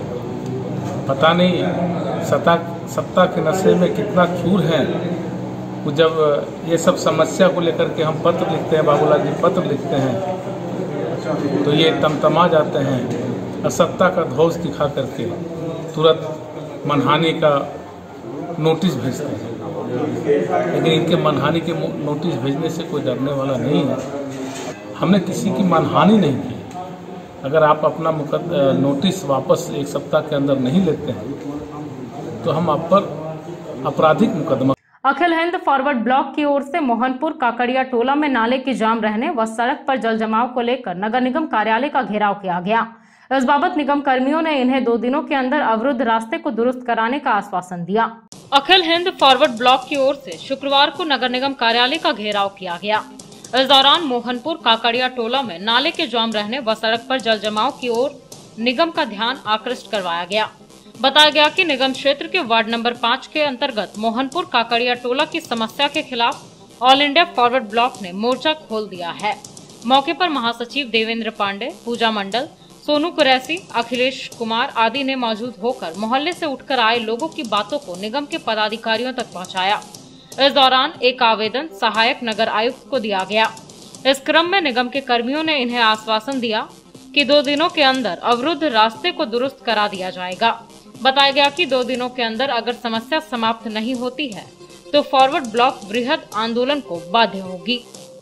पता नहीं सत्ता के नशे में कितना चूर हैं। वो जब ये सब समस्या को लेकर के हम पत्र लिखते हैं, बाबूलाल जी पत्र लिखते हैं, तो ये तमतमा जाते हैं और सत्ता का ध्वज दिखा करके तुरंत मनहानि का नोटिस भेजते हैं। लेकिन इनके मनहानि के नोटिस भेजने से कोई डरने वाला नहीं है। हमने किसी की मनहानि नहीं की। अगर आप अपना नोटिस वापस 1 सप्ताह के अंदर नहीं लेते हैं तो हम आप पर आपराधिक मुकदमा। अखिल हिंद फॉरवर्ड ब्लॉक की ओर से मोहनपुर काकड़िया टोला में नाले के जाम रहने व सड़क पर जल जमाव को लेकर नगर निगम कार्यालय का घेराव किया गया। इस बाबत निगम कर्मियों ने इन्हें 2 दिनों के अंदर अवरुद्ध रास्ते को दुरुस्त कराने का आश्वासन दिया। अखिल हिंद फॉरवर्ड ब्लॉक की ओर से शुक्रवार को नगर निगम कार्यालय का घेराव किया गया। इस दौरान मोहनपुर काकड़िया टोला में नाले के जाम रहने व सड़क पर जल जमाव की ओर निगम का ध्यान आकृष्ट करवाया गया। बताया गया कि निगम क्षेत्र के वार्ड नंबर 5 के अंतर्गत मोहनपुर काकड़िया टोला की समस्या के खिलाफ ऑल इंडिया फॉरवर्ड ब्लॉक ने मोर्चा खोल दिया है। मौके पर महासचिव देवेंद्र पांडे, पूजा मंडल, सोनू कुरैसी, अखिलेश कुमार आदि ने मौजूद होकर मोहल्ले से उठकर आए लोगों की बातों को निगम के पदाधिकारियों तक पहुंचाया। इस दौरान एक आवेदन सहायक नगर आयुक्त को दिया गया। इस क्रम में निगम के कर्मियों ने इन्हें आश्वासन दिया कि 2 दिनों के अंदर अवरुद्ध रास्ते को दुरुस्त करा दिया जाएगा। बताया गया कि 2 दिनों के अंदर अगर समस्या समाप्त नहीं होती है तो फॉरवर्ड ब्लॉक वृहद आंदोलन को बाध्य होगी।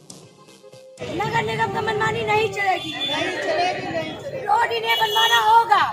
नगर निगम का मनमानी नहीं चलेगी, रोड इन्हें बनवाना होगा।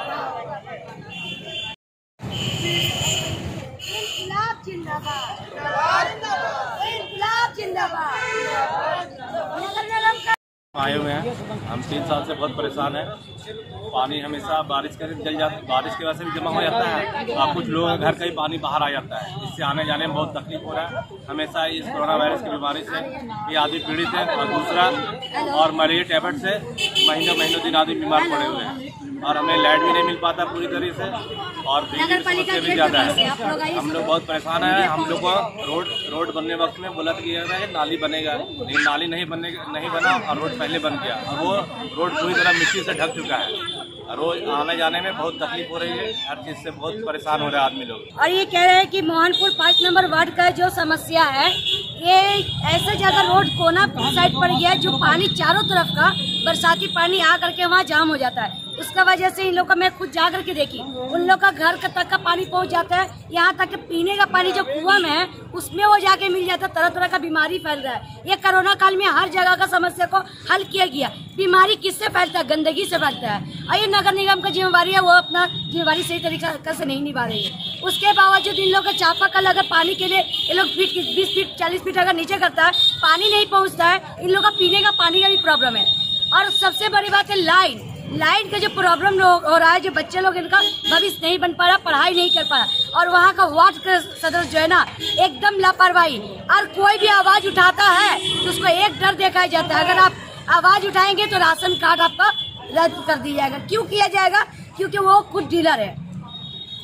इनकलाब जिंदाबाद, इनकलाब जिंदाबाद। नगर निगम का आए हुए हैं, हम 3 साल से बहुत परेशान हैं। पानी हमेशा बारिश के बारिश की वजह से भी जमा हो जाता है और कुछ लोगों के घर का ही पानी बाहर आ जाता है। इससे आने जाने में बहुत तकलीफ हो रहा है। हमेशा इस कोरोना वायरस की बीमारी से ये आदमी पीड़ित है और दूसरा और मलेरिया टैबलेट से महीनों दिन आदमी बीमार पड़े हुए हैं और हमें लाइट भी नहीं मिल पाता पूरी तरह से और बिजली की समस्या भी ज़्यादा है। हम लोग बहुत परेशान हैं। हम लोग को रोड बनने वक्त में बोला गया था कि नाली बनेगा, लेकिन नाली नहीं बना और रोड पहले बन गया और वो रोड पूरी तरह मिट्टी से ढक चुका है। रोज आने जाने में बहुत तकलीफ हो रही है, हर चीज से बहुत परेशान हो रहे हैं आदमी लोग। और ये कह रहे हैं कि मोहनपुर 5 नंबर वार्ड का जो समस्या है, ये ऐसे जगह रोड कोना साइड पर गया है जो पानी चारों तरफ का बरसाती पानी आ करके वहाँ जाम हो जाता है। उसका वजह से इन लोग का मैं खुद जा करके देखी, उन लोग का घर तक का पानी पहुंच जाता है। यहाँ तक कि पीने का पानी जो कुआं में है उसमें वो जाके मिल जाता है। तरह तरह का बीमारी फैल रहा है। ये कोरोना काल में हर जगह का समस्या को हल किया गया। बीमारी किससे फैलता है? गंदगी से फैलता है। और ये नगर निगम का जिम्मेवारी है, वो अपना जिम्मेवारी सही तरीका से नहीं निभा रही है। उसके बावजूद इन लोग का चापाकल अगर पानी के लिए ये लोग 20 फीट 40 फीट अगर नीचे करता है, पानी नहीं पहुँचता है। इन लोग का पीने का पानी का भी प्रॉब्लम है। और सबसे बड़ी बात है लाइन का जो प्रॉब्लम हो रहा है, जो बच्चे लोग इनका भविष्य नहीं बन पा रहा, पढ़ाई नहीं कर पा रहा। और वहाँ का वार्ड सदस्य जो है ना, एकदम लापरवाही। और कोई भी आवाज उठाता है तो उसको एक डर दिखाया जाता है, अगर आप आवाज उठाएंगे तो राशन कार्ड आपका रद्द कर दिया जाएगा। क्यों किया जाएगा? क्योंकि वो खुद डीलर है।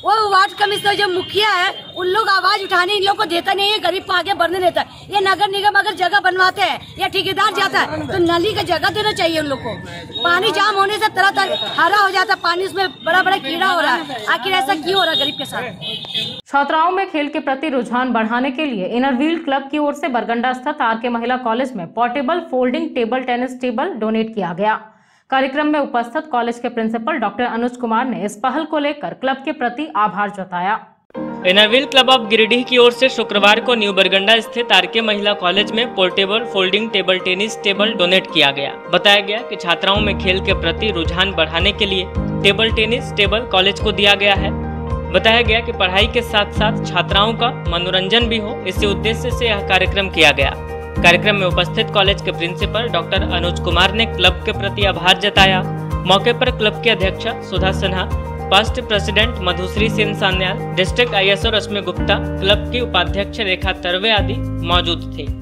वो वार्ड कमिश्नर जो मुखिया है उन लोग आवाज उठाने इन लोग को देता नहीं है, गरीब को आगे बढ़ने देता है। ये नगर निगम अगर जगह बनवाते हैं या ठेकेदार जाता है तो नली का जगह देना चाहिए उन लोग को। पानी जाम होने से तरह तरह हरा हो जाता है, पानी उसमें बड़ा बड़ा कीड़ा हो रहा है। आखिर ऐसा क्यों हो रहा है गरीब के साथ? छात्राओं में खेल के प्रति रुझान बढ़ाने के लिए इनर व्हील क्लब की ओर से बरगंडा स्थित आर के महिला कॉलेज में portable folding table tennis table donate किया गया। कार्यक्रम में उपस्थित कॉलेज के प्रिंसिपल डॉक्टर अनुज कुमार ने इस पहल को लेकर क्लब के प्रति आभार जताया। Inner wheel club of Giridih की ओर से शुक्रवार को न्यू बरगंडा स्थित आर के महिला कॉलेज में portable folding table tennis table donate किया गया। बताया गया कि छात्राओं में खेल के प्रति रुझान बढ़ाने के लिए टेबल टेनिस टेबल कॉलेज को दिया गया है। बताया गया कि पढ़ाई के साथ साथ छात्राओं का मनोरंजन भी हो, इसी उद्देश्य से यह कार्यक्रम किया गया। कार्यक्रम में उपस्थित कॉलेज के प्रिंसिपल डॉक्टर अनुज कुमार ने क्लब के प्रति आभार जताया। मौके पर क्लब की अध्यक्षा Sudha Sinha, past president Madhushree Sen Sanyal, district ISO Rashmi Gupta, club की उपाध्यक्ष रेखा तरवे आदि मौजूद थे।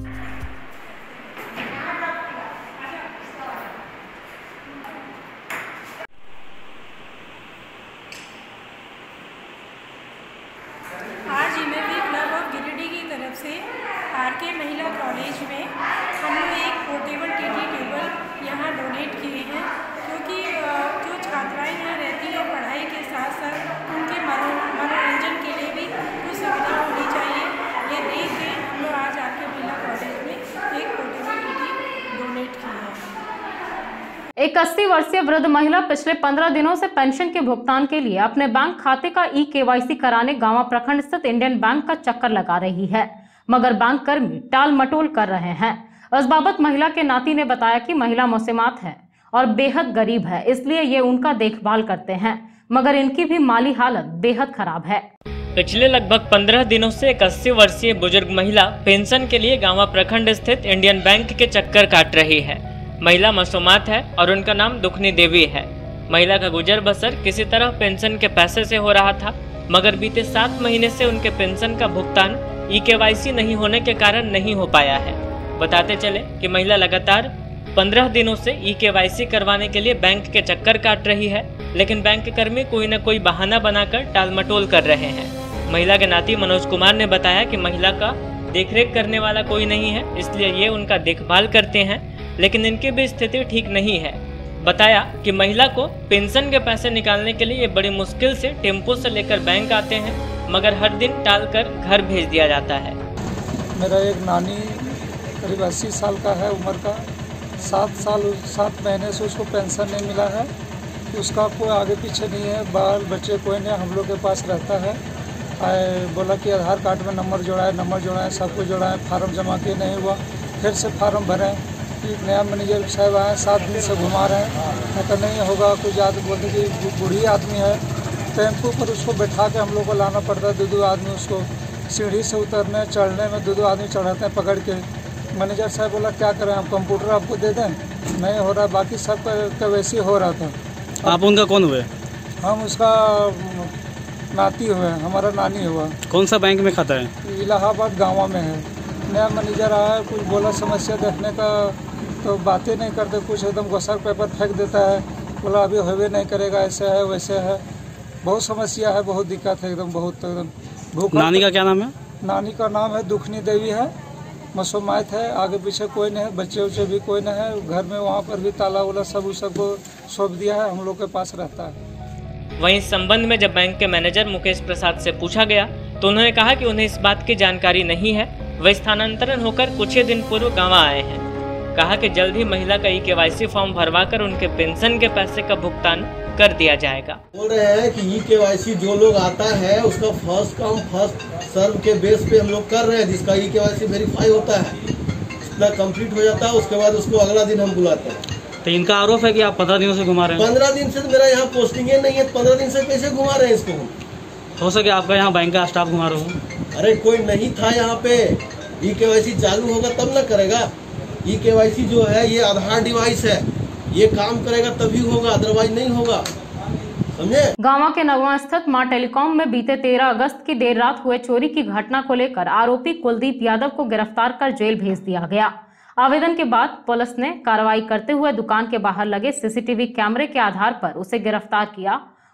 आज inner wheel club of Giridih की तरफ से RK महिला कॉलेज में हम लोग एक पोर्टेबल TT टेबल यहाँ डोनेट किए हैं, क्योंकि जो छात्राएं यहाँ रहती हैं पढ़ाई के साथ साथ उनके मनोरंजन के लिए भी कुछ सुविधा होनी चाहिए। ये देख के हम लोग आज RK महिला कॉलेज में एक पोर्टेबल TT डोनेट किए हैं। एक 80 वर्षीय वृद्ध महिला पिछले 15 दिनों से पेंशन के भुगतान के लिए अपने बैंक खाते का KYC कराने गांवा प्रखंड स्थित इंडियन बैंक का चक्कर लगा रही है, मगर बैंक कर्मी टाल मटोल कर रहे हैं। इस बाबत महिला के नाती ने बताया कि महिला मौसमात है और बेहद गरीब है, इसलिए ये उनका देखभाल करते हैं, मगर इनकी भी माली हालत बेहद खराब है। पिछले लगभग 15 दिनों से एक 80 वर्षीय बुजुर्ग महिला पेंशन के लिए गांवा प्रखंड स्थित इंडियन बैंक के चक्कर काट रही है। महिला मौसमात है और उनका नाम दुखनी देवी है। महिला का गुजर बसर किसी तरह पेंशन के पैसे से हो रहा था, मगर बीते 7 महीने से उनके पेंशन का भुगतान KYC नहीं होने के कारण नहीं हो पाया है। बताते चले कि महिला लगातार 15 दिनों से KYC करवाने के लिए बैंक के चक्कर काट रही है, लेकिन बैंक कर्मी कोई न कोई बहाना बनाकर टालमटोल कर रहे हैं। महिला के नाती मनोज कुमार ने बताया कि महिला का देखरेख करने वाला कोई नहीं है, इसलिए ये उनका देखभाल करते हैं, लेकिन इनकी भी स्थिति ठीक नहीं है। बताया कि महिला को पेंशन के पैसे निकालने के लिए बड़ी मुश्किल से टेम्पो से लेकर बैंक आते हैं, मगर हर दिन टालकर घर भेज दिया जाता है। मेरा एक नानी करीब 80 साल का है उम्र का, 7 महीने से उसको पेंशन नहीं मिला है। उसका कोई आगे पीछे नहीं है, बाल बच्चे कोई नहीं, हम लोग के पास रहता है। बोला कि आधार कार्ड में नंबर जोड़ाए, सब कुछ जोड़ाए, फार्म जमा किए नहीं हुआ, फिर से फार्म भरें। नया मैनेजर साहब आए, 7 दिन से घुमा रहे हैं, तो नहीं होगा। कुछ आदमी बोलते कि बूढ़ी आदमी है, टेम्पो पर उसको बैठा के हम लोग को लाना पड़ता है। 2 आदमी उसको सीढ़ी से उतरने चढ़ने में 2 आदमी चढ़ाते हैं पकड़ के। मैनेजर साहब बोला क्या करें, हम कंप्यूटर आपको दे दें, नहीं हो रहा, बाकी सब का वैसे ही हो रहा था। आप उनका कौन हुए? हम उसका नाती हुए, हमारा नानी हुआ। कौन सा बैंक में खाता है? इलाहाबाद गाँव में है। नया मैनेजर आया, कुछ बोला समस्या देखने का, तो बातें नहीं करते, कुछ एकदम घोषण पेपर फेंक देता है, बोला अभी होवे नहीं करेगा, ऐसे है वैसे है। बहुत समस्या है, बहुत दिक्कत है, एकदम बहुत एकदम। नानी का क्या नाम है? नानी का नाम है दुखनी देवी है, मसूमात है, आगे पीछे कोई नहीं है, बच्चे उच्चे भी कोई नहीं है। घर में वहाँ पर भी ताला उला सब सबको सौंप दिया है, हम लोग के पास रहता है। वहीं इस संबंध में जब बैंक के मैनेजर मुकेश प्रसाद से पूछा गया तो उन्होंने कहा कि उन्हें इस बात की जानकारी नहीं है। वे स्थानांतरण होकर कुछ ही दिन पूर्व गाँव आए हैं। कहा कि जल्द ही महिला का KYC फॉर्म भरवाकर उनके पेंशन के पैसे का भुगतान कर दिया जाएगा। बोल रहे हैं कि KYC जो लोग आता है उसका फर्स्ट कम फर्स्ट सर्व के बेस पे हम लोग कर रहे हैं, जिसका KYC वेरीफाई होता है, इतना कंप्लीट हो जाता है, उसके बाद उसको अगला दिन हम बुलाते हैं। तो इनका आरोप है कि आप 15 दिनों से घुमा रहे हैं। 15 दिन से तो मेरा यहाँ पोस्टिंग नहीं है, 15 दिन से कैसे घुमा रहे हैं इसको हम? हो सके आपका यहाँ बैंक का स्टाफ घुमा रहा हूँ। अरे कोई नहीं था यहाँ पे, KYC चालू होगा तब न करेगा। KYC जो है ये आधार डिवाइस है, ये काम करेगा तभी होगा, अदरवाइज नहीं होगा, समझे। गांवा के नगवा स्थित मां टेलीकॉम में बीते 13 अगस्त की देर रात हुए चोरी की घटना को लेकर आरोपी कुलदीप यादव को गिरफ्तार कर जेल भेज दिया गया। आवेदन के बाद पुलिस ने कार्रवाई करते हुए दुकान के बाहर लगे CCTV कैमरे के आधार पर उसे गिरफ्तार किया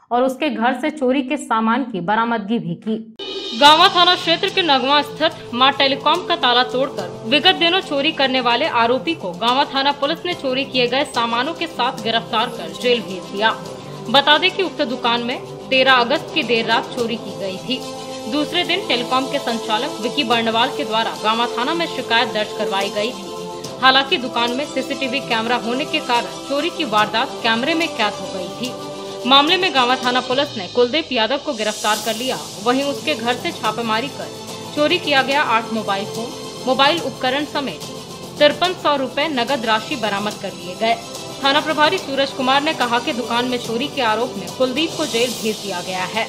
और उसके घर से चोरी के सामान की बरामदगी भी की। गांवा थाना क्षेत्र के नगवा स्थित मां टेलीकॉम का ताला तोड़कर विगत दिनों चोरी करने वाले आरोपी को गांवा थाना पुलिस ने चोरी किए गए सामानों के साथ गिरफ्तार कर जेल भेज दिया। बता दें कि उक्त दुकान में 13 अगस्त की देर रात चोरी की गई थी। दूसरे दिन टेलीकॉम के संचालक विकी बर्णवाल के द्वारा गांवा थाना में शिकायत दर्ज करवाई गई थी। हालांकि दुकान में सीसीटीवी कैमरा होने के कारण चोरी की वारदात कैमरे में कैद हो गई थी। मामले में गांवा थाना पुलिस ने कुलदीप यादव को गिरफ्तार कर लिया। वहीं उसके घर से छापेमारी कर चोरी किया गया 8 मोबाइल फोन, मोबाइल उपकरण समेत 5300 रुपए नगद राशि बरामद कर लिए गए। थाना प्रभारी सूरज कुमार ने कहा कि दुकान में चोरी के आरोप में कुलदीप को जेल भेज दिया गया है।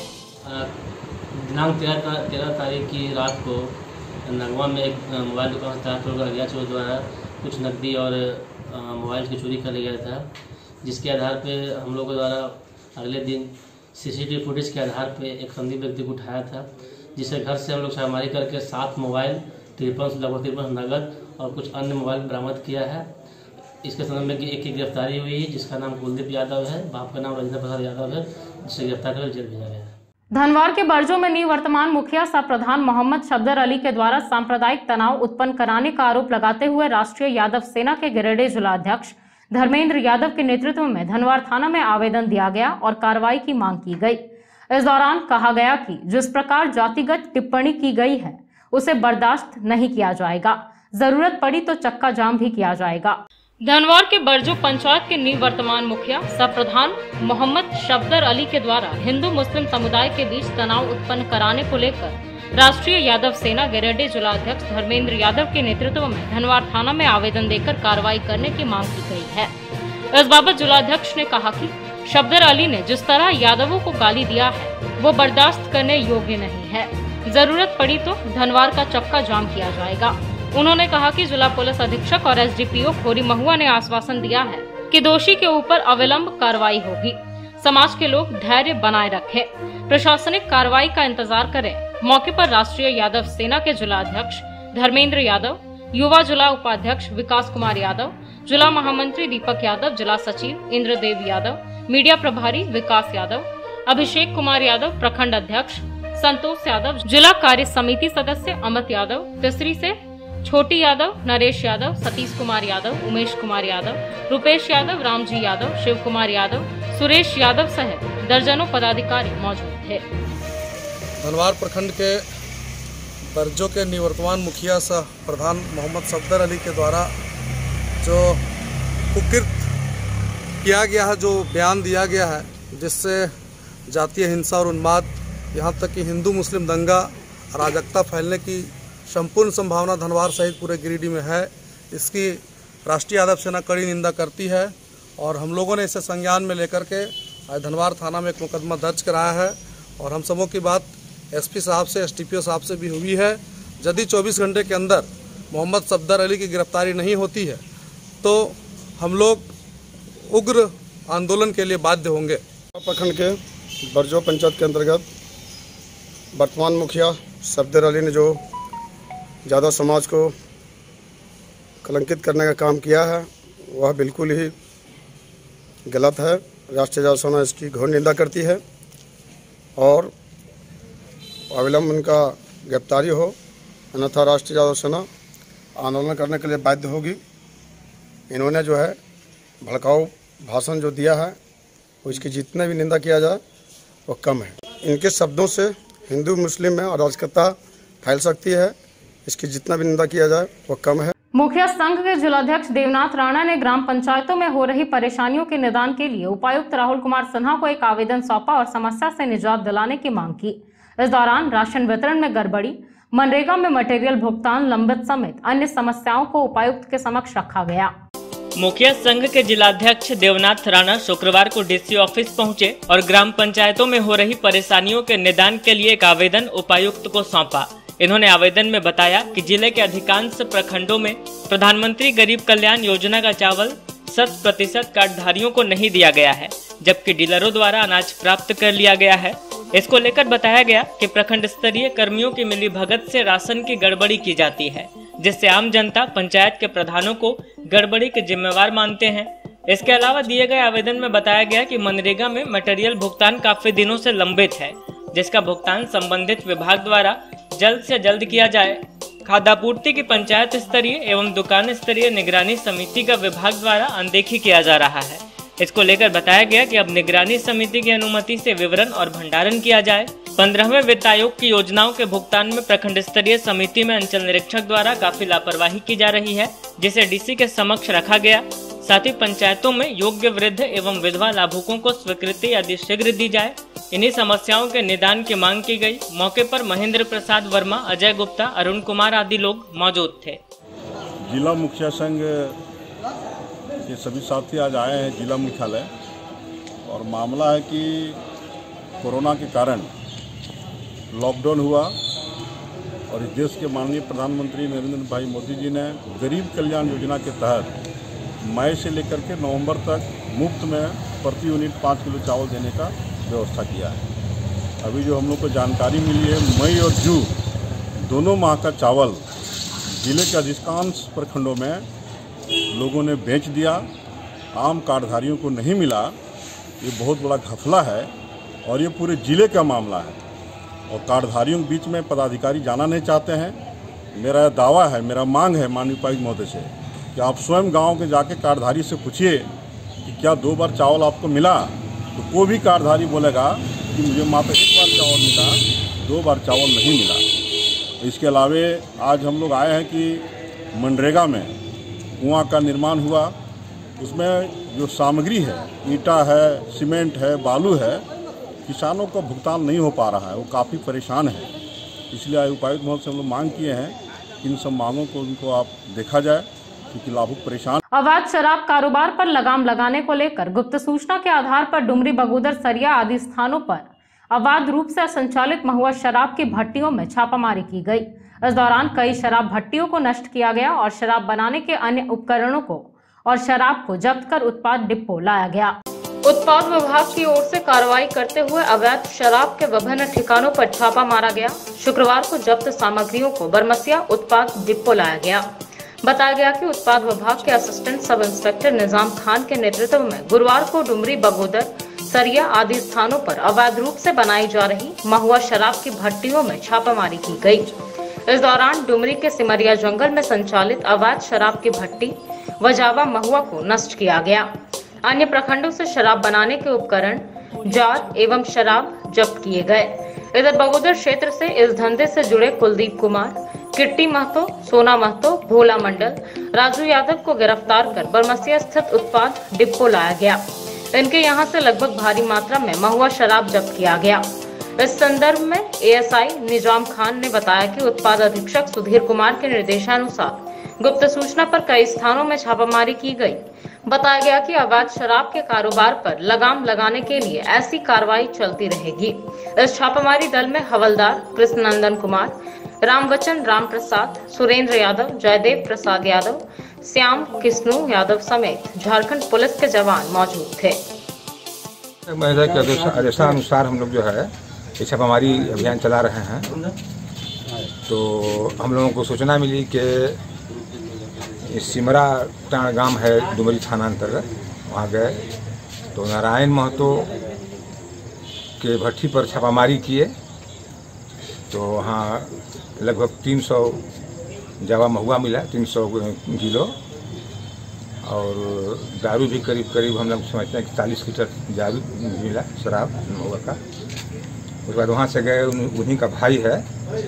दिनांक 13 तारीख की रात को नगवा में एक मोबाइल दुकान से ताला तोड़कर गया, चोर द्वारा कुछ नकदी और मोबाइल की चोरी कर लिया गया था, जिसके आधार पे हम लोगों द्वारा अगले दिन सीसीटीवी फुटेज के आधार पे एक संदिग्ध व्यक्ति को उठाया था, जिसके घर से हम लोग छापेमारी करके 7 मोबाइल, लगभग 53 नगद और कुछ अन्य मोबाइल बरामद किया है। इसके संबंध में एक की गिरफ्तारी हुई है, जिसका नाम कुलदीप यादव है, बाप का नाम राजेंद्र प्रसाद यादव है, जिसे गिरफ्तार कर जेल भेजा गया है। धनवार के बरजों में निवर्तमान मुखिया सह प्रधान मोहम्मद शब्दर अली के द्वारा सांप्रदायिक तनाव उत्पन्न कराने का आरोप लगाते हुए राष्ट्रीय यादव सेना के गिरिडीह जिला अध्यक्ष धर्मेंद्र यादव के नेतृत्व में धनवार थाना में आवेदन दिया गया और कार्रवाई की मांग की गई। इस दौरान कहा गया कि जिस प्रकार जातिगत टिप्पणी की गई है उसे बर्दाश्त नहीं किया जाएगा, जरूरत पड़ी तो चक्का जाम भी किया जाएगा। धनवार के बरजो पंचायत के निवर्तमान मुखिया सह प्रधान मोहम्मद शब्दर अली के द्वारा हिंदू मुस्लिम समुदाय के बीच तनाव उत्पन्न कराने को लेकर राष्ट्रीय यादव सेना गिरिडीह जिला अध्यक्ष धर्मेंद्र यादव के नेतृत्व में धनवार थाना में आवेदन देकर कार्रवाई करने की मांग की गई है। इस बाबत जिलाध्यक्ष ने कहा कि शब्दर अली ने जिस तरह यादवों को गाली दिया है वो बर्दाश्त करने योग्य नहीं है, जरूरत पड़ी तो धनवार का चक्का जाम किया जाएगा। उन्होंने कहा कि जिला पुलिस अधीक्षक और एसडीपीओ खोरी महुआ ने आश्वासन दिया है कि दोषी के ऊपर अविलंब कार्रवाई होगी। समाज के लोग धैर्य बनाए रखें, प्रशासनिक कार्रवाई का इंतजार करें। मौके पर राष्ट्रीय यादव सेना के जिला अध्यक्ष धर्मेंद्र यादव, युवा जिला उपाध्यक्ष विकास कुमार यादव, जिला महामंत्री दीपक यादव, जिला सचिव इंद्रदेव यादव, मीडिया प्रभारी विकास यादव, अभिषेक कुमार यादव, प्रखंड अध्यक्ष संतोष यादव, जिला कार्य समिति सदस्य अमित यादव, तिसरी से छोटी यादव, नरेश यादव, सतीश कुमार यादव, उमेश कुमार यादव, रुपेश यादव, रामजी यादव, शिव कुमार यादव, सुरेश यादव सहित दर्जनों पदाधिकारी मौजूद थे। धनवार प्रखंड के बरजों के निवर्तमान मुखिया सह प्रधान मोहम्मद शब्दर अली के द्वारा जो कुकृत किया गया है, जो बयान दिया गया है, जिससे जातीय हिंसा और उन्माद, यहाँ तक कि हिंदू मुस्लिम दंगा अराजकता फैलने की संपूर्ण संभावना धनवार सहित पूरे गिरिडीह में है, इसकी राष्ट्रीय यादव सेना कड़ी निंदा करती है। और हम लोगों ने इसे संज्ञान में लेकर के आज धनवार थाना में एक मुकदमा दर्ज कराया है और हम सबों की बात एसपी साहब से, एसडीपीओ साहब से भी हुई है। यदि 24 घंटे के अंदर मोहम्मद शब्दर अली की गिरफ्तारी नहीं होती है तो हम लोग उग्र आंदोलन के लिए बाध्य होंगे। प्रखंड के बरजो पंचायत के अंतर्गत वर्तमान मुखिया शब्दर अली ने जो यादव समाज को कलंकित करने का काम किया है वह बिल्कुल ही गलत है। राष्ट्रीय यादव सेना इसकी घोर निंदा करती है और अविलंब उनका गिरफ्तारी हो, अन्यथा राष्ट्रीय यादव सेना आंदोलन करने के लिए बाध्य होगी। इन्होंने जो है भड़काऊ भाषण जो दिया है उसकी जितने भी निंदा किया जाए वो कम है। इनके शब्दों से हिंदू मुस्लिम में अराजकता फैल सकती है, इसकी जितना भी निंदा किया जाए वो कम है। मुखिया संघ के जिलाध्यक्ष देवनाथ राणा ने ग्राम पंचायतों में हो रही परेशानियों के निदान के लिए उपायुक्त राहुल कुमार सिन्हा को एक आवेदन सौंपा और समस्या से निजात दिलाने की मांग की। इस दौरान राशन वितरण में गड़बड़ी, मनरेगा में मटेरियल भुगतान लंबित समेत अन्य समस्याओं को उपायुक्त के समक्ष रखा गया। मुखिया संघ के जिलाध्यक्ष देवनाथ राणा शुक्रवार को डीसी ऑफिस पहुंचे और ग्राम पंचायतों में हो रही परेशानियों के निदान के लिए एक आवेदन उपायुक्त को सौंपा। इन्होंने आवेदन में बताया कि जिले के अधिकांश प्रखंडों में प्रधानमंत्री गरीब कल्याण योजना का चावल 100% कार्डधारियों को नहीं दिया गया है, जबकि डीलरों द्वारा अनाज प्राप्त कर लिया गया है। इसको लेकर बताया गया कि प्रखंड स्तरीय कर्मियों की मिलीभगत से राशन की गड़बड़ी की जाती है, जिससे आम जनता पंचायत के प्रधानों को गड़बड़ी के जिम्मेवार मानते हैं। इसके अलावा दिए गए आवेदन में बताया गया कि मनरेगा में मटेरियल भुगतान काफी दिनों से लंबित है, जिसका भुगतान संबंधित विभाग द्वारा जल्द से जल्द किया जाए। खाद्यापूर्ति की पंचायत स्तरीय एवं दुकान स्तरीय निगरानी समिति का विभाग द्वारा अनदेखी किया जा रहा है। इसको लेकर बताया गया कि अब निगरानी समिति की अनुमति से विवरण और भंडारण किया जाए। 15वें वित्त आयोग की योजनाओं के भुगतान में प्रखंड स्तरीय समिति में अंचल निरीक्षक द्वारा काफी लापरवाही की जा रही है, जिसे डीसी के समक्ष रखा गया। साथ ही पंचायतों में योग्य वृद्ध एवं विधवा लाभुकों को स्वीकृति यदि शीघ्र दी जाए। इन्हीं समस्याओं के निदान की मांग की गई। मौके पर महेंद्र प्रसाद वर्मा, अजय गुप्ता, अरुण कुमार आदि लोग मौजूद थे। जिला मुखिया संघ के सभी साथी आज आए हैं जिला मुख्यालय, और मामला है कि कोरोना के कारण लॉकडाउन हुआ और इस देश के माननीय प्रधानमंत्री नरेंद्र भाई मोदी जी ने गरीब कल्याण योजना के तहत मई से लेकर के नवंबर तक मुफ्त में प्रति यूनिट 5 किलो चावल देने का व्यवस्था किया है। अभी जो हम लोग को जानकारी मिली है, मई और जून दोनों माह का चावल जिले के अधिकांश प्रखंडों में लोगों ने बेच दिया। आम कार्डधारियों को नहीं मिला। ये बहुत बड़ा घपला है और ये पूरे जिले का मामला है, और कार्डधारियों के बीच में पदाधिकारी जाना नहीं चाहते हैं। मेरा दावा है, मेरा मांग है माननीय उपायुक्त महोदय से कि आप स्वयं गांव के जाके कार्डधारी से पूछिए कि क्या 2 बार चावल आपको मिला। तो कोई भी कार्डधारी बोलेगा कि मुझे मात्र 1 बार चावल मिला, 2 बार चावल नहीं मिला। इसके अलावे आज हम लोग आए हैं कि मनरेगा में कुआं का निर्माण हुआ, उसमें जो सामग्री है, ईंटा है, सीमेंट है, बालू है, किसानों का भुगतान नहीं हो पा रहा है। वो काफ़ी परेशान है। इसलिए उपायुक्त महोदय से हम लोग मांग किए हैं कि इन सब मांगों को उनको आप देखा जाए, क्योंकि लाभुक परेशान। अवैध शराब कारोबार पर लगाम लगाने को लेकर गुप्त सूचना के आधार पर डुमरी, बगोदर, सरिया आदि स्थानों पर अवैध रूप से संचालित महुआ शराब की भट्टियों में छापामारी की गई। इस दौरान कई शराब भट्टियों को नष्ट किया गया और शराब बनाने के अन्य उपकरणों को और शराब को जब्त कर उत्पाद डिपो लाया गया। उत्पाद विभाग की ओर से कार्रवाई करते हुए अवैध शराब के विभिन्न ठिकानों पर छापा मारा गया। शुक्रवार को जब्त सामग्रियों को बरमसिया उत्पाद डिपो लाया गया। बताया गया कि उत्पाद विभाग के असिस्टेंट सब इंस्पेक्टर निजाम खान के नेतृत्व में गुरुवार को डुमरी, बगोदर, सरिया आदि स्थानों पर अवैध रूप से बनाई जा रही महुआ शराब की भट्टियों में छापामारी की गई। इस दौरान डुमरी के सिमरिया जंगल में संचालित अवैध शराब की भट्टी व जावा महुआ को नष्ट किया गया। अन्य प्रखंडों से शराब बनाने के उपकरण, जार एवं शराब जब्त किए गए। इधर बगोदर क्षेत्र से इस धंधे से जुड़े कुलदीप कुमार, किट्टी महतो, सोना महतो, भोला मंडल, राजू यादव को गिरफ्तार कर बरमसिया स्थित उत्पाद डिपो लाया गया। इनके यहां से लगभग भारी मात्रा में महुआ शराब जब्त किया गया। इस संदर्भ में एएसआई निजाम खान ने बताया कि उत्पाद अधीक्षक सुधीर कुमार के निर्देशानुसार गुप्त सूचना पर कई स्थानों में छापामारी की गई। बताया गया कि अवैध शराब के कारोबार पर लगाम लगाने के लिए ऐसी कार्रवाई चलती रहेगी। इस छापामारी दल में हवलदार कृष्णनंदन कुमार, रामवचन राम प्रसाद, सुरेंद्र यादव, जयदेव प्रसाद यादव, श्याम किस्नू यादव समेत झारखंड पुलिस के जवान मौजूद थे। महिला के आदेशानुसार हम लोग जो है छापामारी अभियान चला रहे हैं। तो हम लोगों को सूचना मिली कि सिमरा गांव है डुमरी थाना अंतर्गत, वहाँ गए तो नारायण महतो के भट्टी पर छापामारी किए। तो वहाँ लगभग 300 जावा महुआ मिला, 300 किलो, और दारू भी करीब करीब हम लोग समझते हैं कि 40 लीटर दारू मिला, शराब महुआ का। उसके बाद वहाँ से गए, उन्हीं का भाई है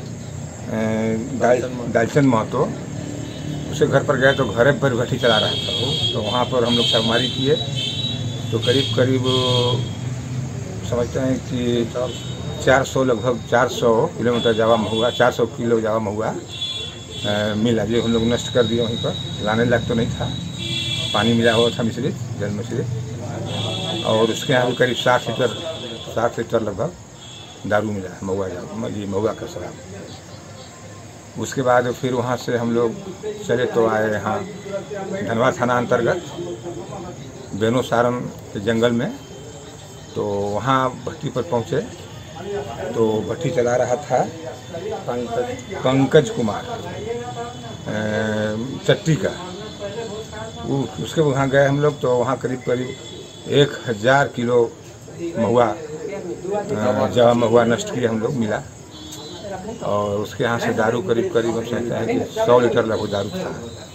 दालचंद महतो, उसके घर पर गए तो घर पर भट्टी चला रहा था वो। तो वहाँ पर हम लोग छापामारी किए तो करीब करीब समझते हैं कि 400 लगभग 400 किलोमीटर जावा महुआ, 400 किलो जावा महुआ मिला, जो हम लोग नष्ट कर दिए। वहीं पर लाने लायक तो नहीं था, पानी मिला हुआ था मिश्रित, जल मिश्रित, और उसके यहाँ भी करीब 60 लीटर लगभग दारू मिला, महुआ का शराब। उसके बाद फिर वहाँ से हम लोग चले तो आए यहाँ धनवा थाना अंतर्गत बेनो सारण के जंगल में। तो वहाँ भट्टी पर पहुँचे तो भट्टी चला रहा था पंकज कुमार चट्टी का, उसके वहाँ गए हम लोग, तो वहाँ करीब 1000 किलो महुआ जवा महुआ नष्ट किया हम लोग मिला। और उसके यहाँ से दारू करीब हम समझते हैं कि 100 लीटर लगभग दारू था,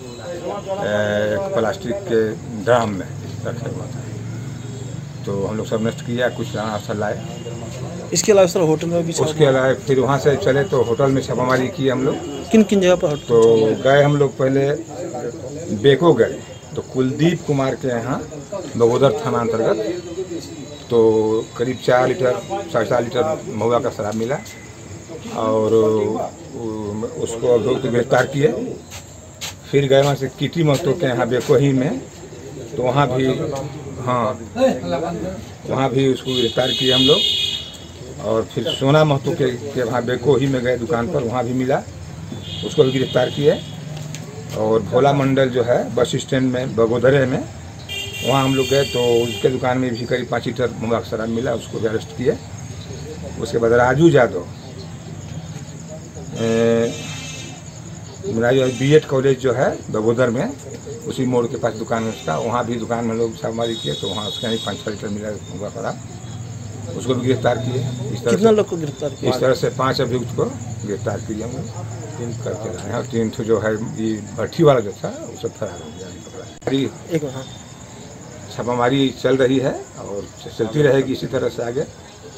एक प्लास्टिक के ड्राम में रखे हुआ था। तो हम लोग सब नष्ट किया, कुछ असर लाए। इसके अलावा सर होटल में भी, उसके अलावा फिर वहाँ से चले तो होटल में छापामारी की हम लोग। किन किन जगह पर? तो गए हम लोग पहले बेको गए, तो कुलदीप कुमार के यहाँ बगोदर थाना अंतर्गत, तो करीब 4 लीटर 4.5 लीटर महुआ का शराब मिला और उसको अभियुक्त गिरफ्तार किए। फिर गए वहाँ से किटी महतो के यहाँ बेको ही में, तो वहाँ भी वहाँ भी उसको गिरफ्तार किए हम लोग। और फिर सोना महतो के वहाँ बेको ही में गए दुकान पर, वहाँ भी मिला, उसको भी गिरफ्तार किए। और भोला मंडल जो है बस स्टैंड में बगोदरे में, वहाँ हम लोग गए तो उसके दुकान में भी करीब 5 लीटर महुआ का शराब मिला, उसको भी अरेस्ट किए। उसके बाद राजू यादव BED कॉलेज जो है बगोदर में, उसी मोड़ के पास दुकान है उसका, वहाँ भी दुकान में लोग छापेमारी किए, तो वहाँ उसके 5-6 लीटर मिला महुआ शराब, उसको भी गिरफ्तार किए। कितना लोग को गिरफ्तार किया? इस तरह से 5 अभियुक्त को गिरफ्तार किए हम लोग, 3 करके रहे हैं। और 3 तो जो है ये भट्टी वाला जो था वो सब फरार हो गया। छापामारी चल रही है और चलती रहेगी इसी तरह से आगे,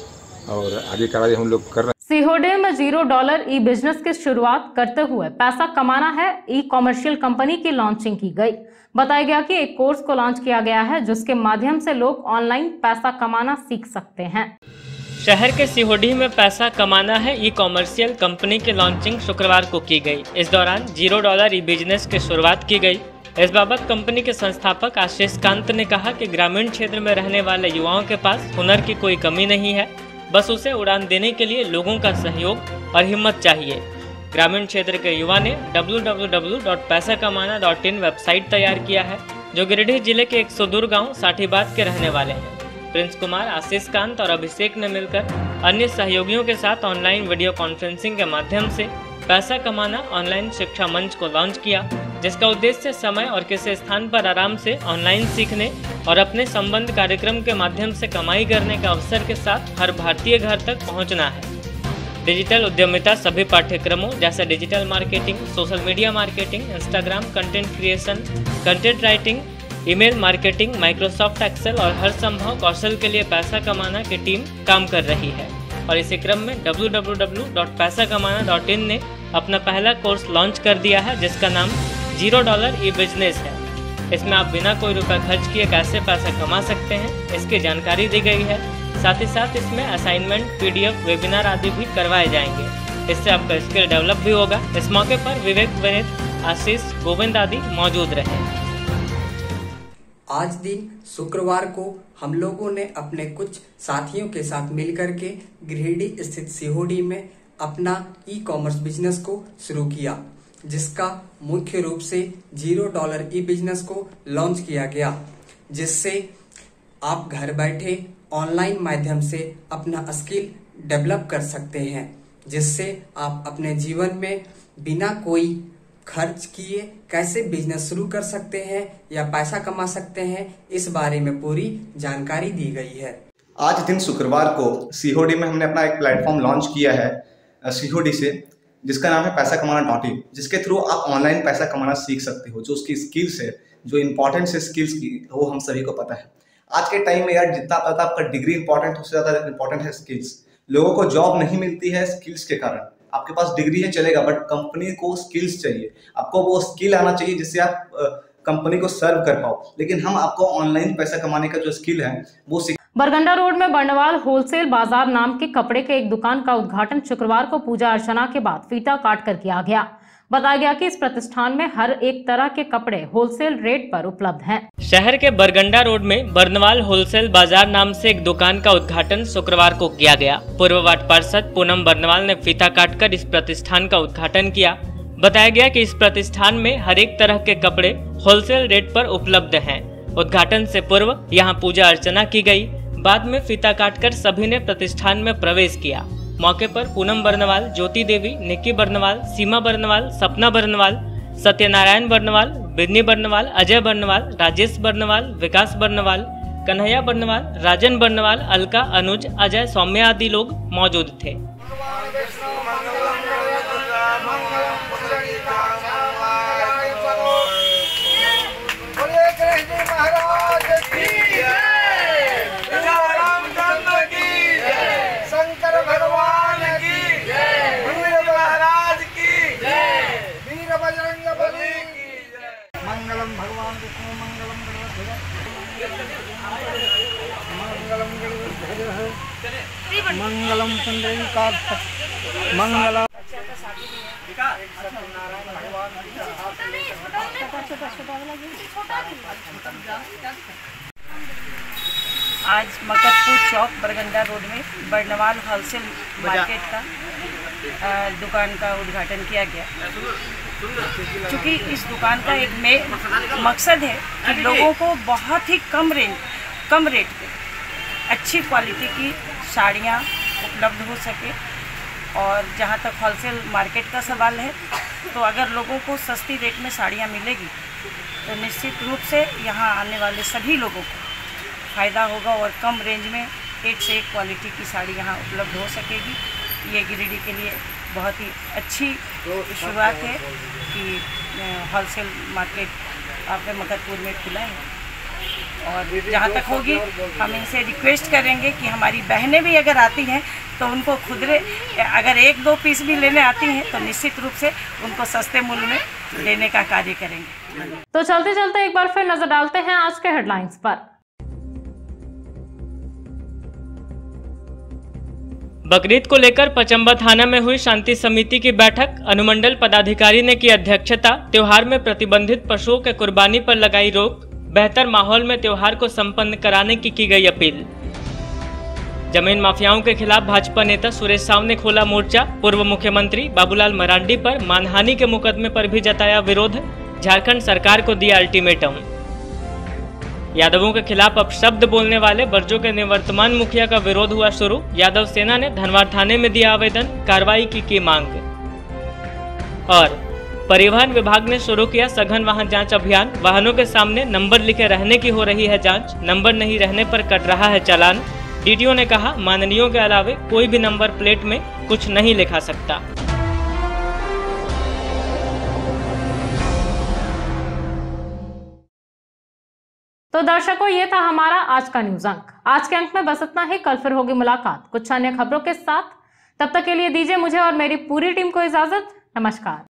और आगे कार्रवाई हम लोग कर रहे हैं। सीहोडे में $0 ई बिजनेस की शुरुआत करते हुए पैसा कमाना है ई कॉमर्शियल कंपनी की लॉन्चिंग की गई। बताया गया कि एक कोर्स को लॉन्च किया गया है जिसके माध्यम से लोग ऑनलाइन पैसा कमाना सीख सकते हैं। शहर के सीहोडी में पैसा कमाना है ई कॉमर्शियल कंपनी की लॉन्चिंग शुक्रवार को की गई। इस दौरान $0 ई बिजनेस की शुरुआत की गई। इस बाबत कंपनी के संस्थापक आशीष कांत ने कहा कि ग्रामीण क्षेत्र में रहने वाले युवाओं के पास हुनर की कोई कमी नहीं है, बस उसे उड़ान देने के लिए लोगों का सहयोग और हिम्मत चाहिए। ग्रामीण क्षेत्र के युवा ने www.paisakamana.in वेबसाइट तैयार किया है, जो गिरिडीह जिले के एक सुदूर गांव साठीबाद के रहने वाले हैं। प्रिंस कुमार, आशीष कांत और अभिषेक ने मिलकर अन्य सहयोगियों के साथ ऑनलाइन वीडियो कॉन्फ्रेंसिंग के माध्यम से पैसा कमाना ऑनलाइन शिक्षा मंच को लॉन्च किया, जिसका उद्देश्य समय और किसी स्थान पर आराम से ऑनलाइन सीखने और अपने संबंध कार्यक्रम के माध्यम से कमाई करने के अवसर के साथ हर भारतीय घर तक पहुंचना है। डिजिटल उद्यमिता सभी पाठ्यक्रमों जैसे digital marketing, social media marketing, Instagram content creation, content writing, email marketing, Microsoft Excel और हर संभव कौशल के लिए पैसा कमाना की टीम काम कर रही है। और इसी क्रम में www.paisakamana.in ने अपना पहला कोर्स लॉन्च कर दिया है, जिसका नाम $0 ई बिजनेस है। इसमें आप बिना कोई रुपया खर्च किए कैसे पैसा कमा सकते हैं, इसकी जानकारी दी गई है। साथ ही साथ इसमें असाइनमेंट, PDF, वेबिनार आदि भी करवाए जाएंगे। इससे आपका स्किल डेवलप भी होगा। इस मौके पर विवेक, विनीत, आशीष, गोविंद आदि मौजूद रहे। आज दिन शुक्रवार को हम लोगों ने अपने कुछ साथियों के साथ मिलकर के गिरिडीह स्थित सीहोडी में अपना ई कॉमर्स बिजनेस को शुरू किया, जिसका मुख्य रूप से $0 ई बिजनेस को लॉन्च किया गया, जिससे आप घर बैठे ऑनलाइन माध्यम से अपना स्किल डेवलप कर सकते हैं, जिससे आप अपने जीवन में बिना कोई खर्च किए कैसे बिजनेस शुरू कर सकते हैं या पैसा कमा सकते हैं, इस बारे में पूरी जानकारी दी गई है। आज दिन शुक्रवार को सीहोडी में हमने अपना एक प्लेटफॉर्म लॉन्च किया है सीहोडी से, जिसका नाम है पैसाकमाना.in, जिसके थ्रू आप ऑनलाइन पैसा कमाना सीख सकते हो। जो उसकी स्किल्स है, जो इम्पोर्टेंस है स्किल्स की, वो हम सभी को पता है। आज के टाइम में यार जितना पता आपका डिग्री इंपॉर्टेंट, उससे ज़्यादा इंपॉर्टेंट है स्किल्स। लोगों को जॉब नहीं मिलती है स्किल्स के कारण। आपके पास डिग्री है चलेगा, बट कंपनी को स्किल्स चाहिए। आपको वो स्किल आना चाहिए जिससे आप कंपनी को सर्व कर पाओ। लेकिन हम आपको ऑनलाइन पैसा कमाने का जो स्किल है वो बरगंडा रोड में बर्नवाल होलसेल बाजार नाम के कपड़े के एक दुकान का उद्घाटन शुक्रवार को पूजा अर्चना के बाद फीता काट कर किया गया। बताया गया कि इस प्रतिष्ठान में हर एक तरह के कपड़े होलसेल रेट पर उपलब्ध हैं। शहर के बरगंडा रोड में बर्नवाल होलसेल बाजार नाम से एक दुकान का उद्घाटन शुक्रवार को किया गया। पूर्व वार्ड पार्षद पूनम बर्नवाल ने फीता काटकर इस प्रतिष्ठान का उद्घाटन किया। बताया गया कि इस प्रतिष्ठान में हर एक तरह के कपड़े होलसेल रेट पर उपलब्ध हैं। उद्घाटन से पूर्व यहाँ पूजा अर्चना की गई। बाद में फीता काटकर सभी ने प्रतिष्ठान में प्रवेश किया। मौके पर पूनम बर्नवाल, ज्योति देवी, निक्की बर्नवाल, सीमा बर्नवाल, सपना बर्नवाल, सत्यनारायण बर्नवाल, बिन्नी बर्नवाल, अजय बर्नवाल, राजेश बर्नवाल, विकास बर्नवाल, कन्हैया बर्नवाल, राजन बर्नवाल, अलका, अनुज, अजय, सौम्या आदि लोग मौजूद थे। मंगलम भगवान विष्णु मंगलम गणपति मंगलम पुंडरीकाक्ष मंगलम सत्यनारायण भगवान। आज मकरपुर चौक बरगंडा रोड में बर्नवाल होलसेल मार्केट का दुकान का उद्घाटन किया गया। क्योंकि इस दुकान का एक मकसद है कि लोगों को बहुत ही कम रेट पे अच्छी क्वालिटी की साड़ियाँ उपलब्ध हो सके। और जहाँ तक होलसेल मार्केट का सवाल है, तो अगर लोगों को सस्ती रेट में साड़ियाँ मिलेगी तो निश्चित रूप से यहाँ आने वाले सभी लोगों को फ़ायदा होगा और कम रेंज में एक से एक क्वालिटी की साड़ी यहाँ उपलब्ध हो सकेगी। ये गिरिडीह के लिए बहुत ही अच्छी शुरुआत है कि होलसेल मार्केट आपके मकरपुर में खुला है। और जहाँ तक होगी हम इनसे रिक्वेस्ट करेंगे कि हमारी बहनें भी अगर आती हैं तो उनको खुदरे अगर 1-2 पीस भी लेने आती हैं तो निश्चित रूप से उनको सस्ते मूल्य में देने का कार्य करेंगे। तो चलते चलते एक बार फिर नजर डालते हैं आज के हेडलाइंस पर। बकरीद को लेकर पचम्बा थाना में हुई शांति समिति की बैठक, अनुमंडल पदाधिकारी ने की अध्यक्षता। त्योहार में प्रतिबंधित पशुओं के कुर्बानी पर लगाई रोक, बेहतर माहौल में त्योहार को संपन्न कराने की गई अपील। जमीन माफियाओं के खिलाफ भाजपा नेता सुरेश साव ने खोला मोर्चा, पूर्व मुख्यमंत्री बाबूलाल मरांडी पर मानहानि के मुकदमे पर भी जताया विरोध, झारखंड सरकार को दिया अल्टीमेटम। यादवों के खिलाफ अपशब्द बोलने वाले बर्जो के निवर्तमान मुखिया का विरोध हुआ शुरू, यादव सेना ने धनवार थाने में दिया आवेदन, कार्रवाई की मांग। और परिवहन विभाग ने शुरू किया सघन वाहन जांच अभियान, वाहनों के सामने नंबर लिखे रहने की हो रही है जांच, नंबर नहीं रहने पर कट रहा है चालान। डीटीओ ने कहा माननीयों के अलावे कोई भी नंबर प्लेट में कुछ नहीं लिखा सकता। तो दर्शकों, ये था हमारा आज का न्यूज अंक। आज के अंक में बस इतना ही। कल फिर होगी मुलाकात कुछ अन्य खबरों के साथ। तब तक के लिए दीजिए मुझे और मेरी पूरी टीम को इजाजत। नमस्कार।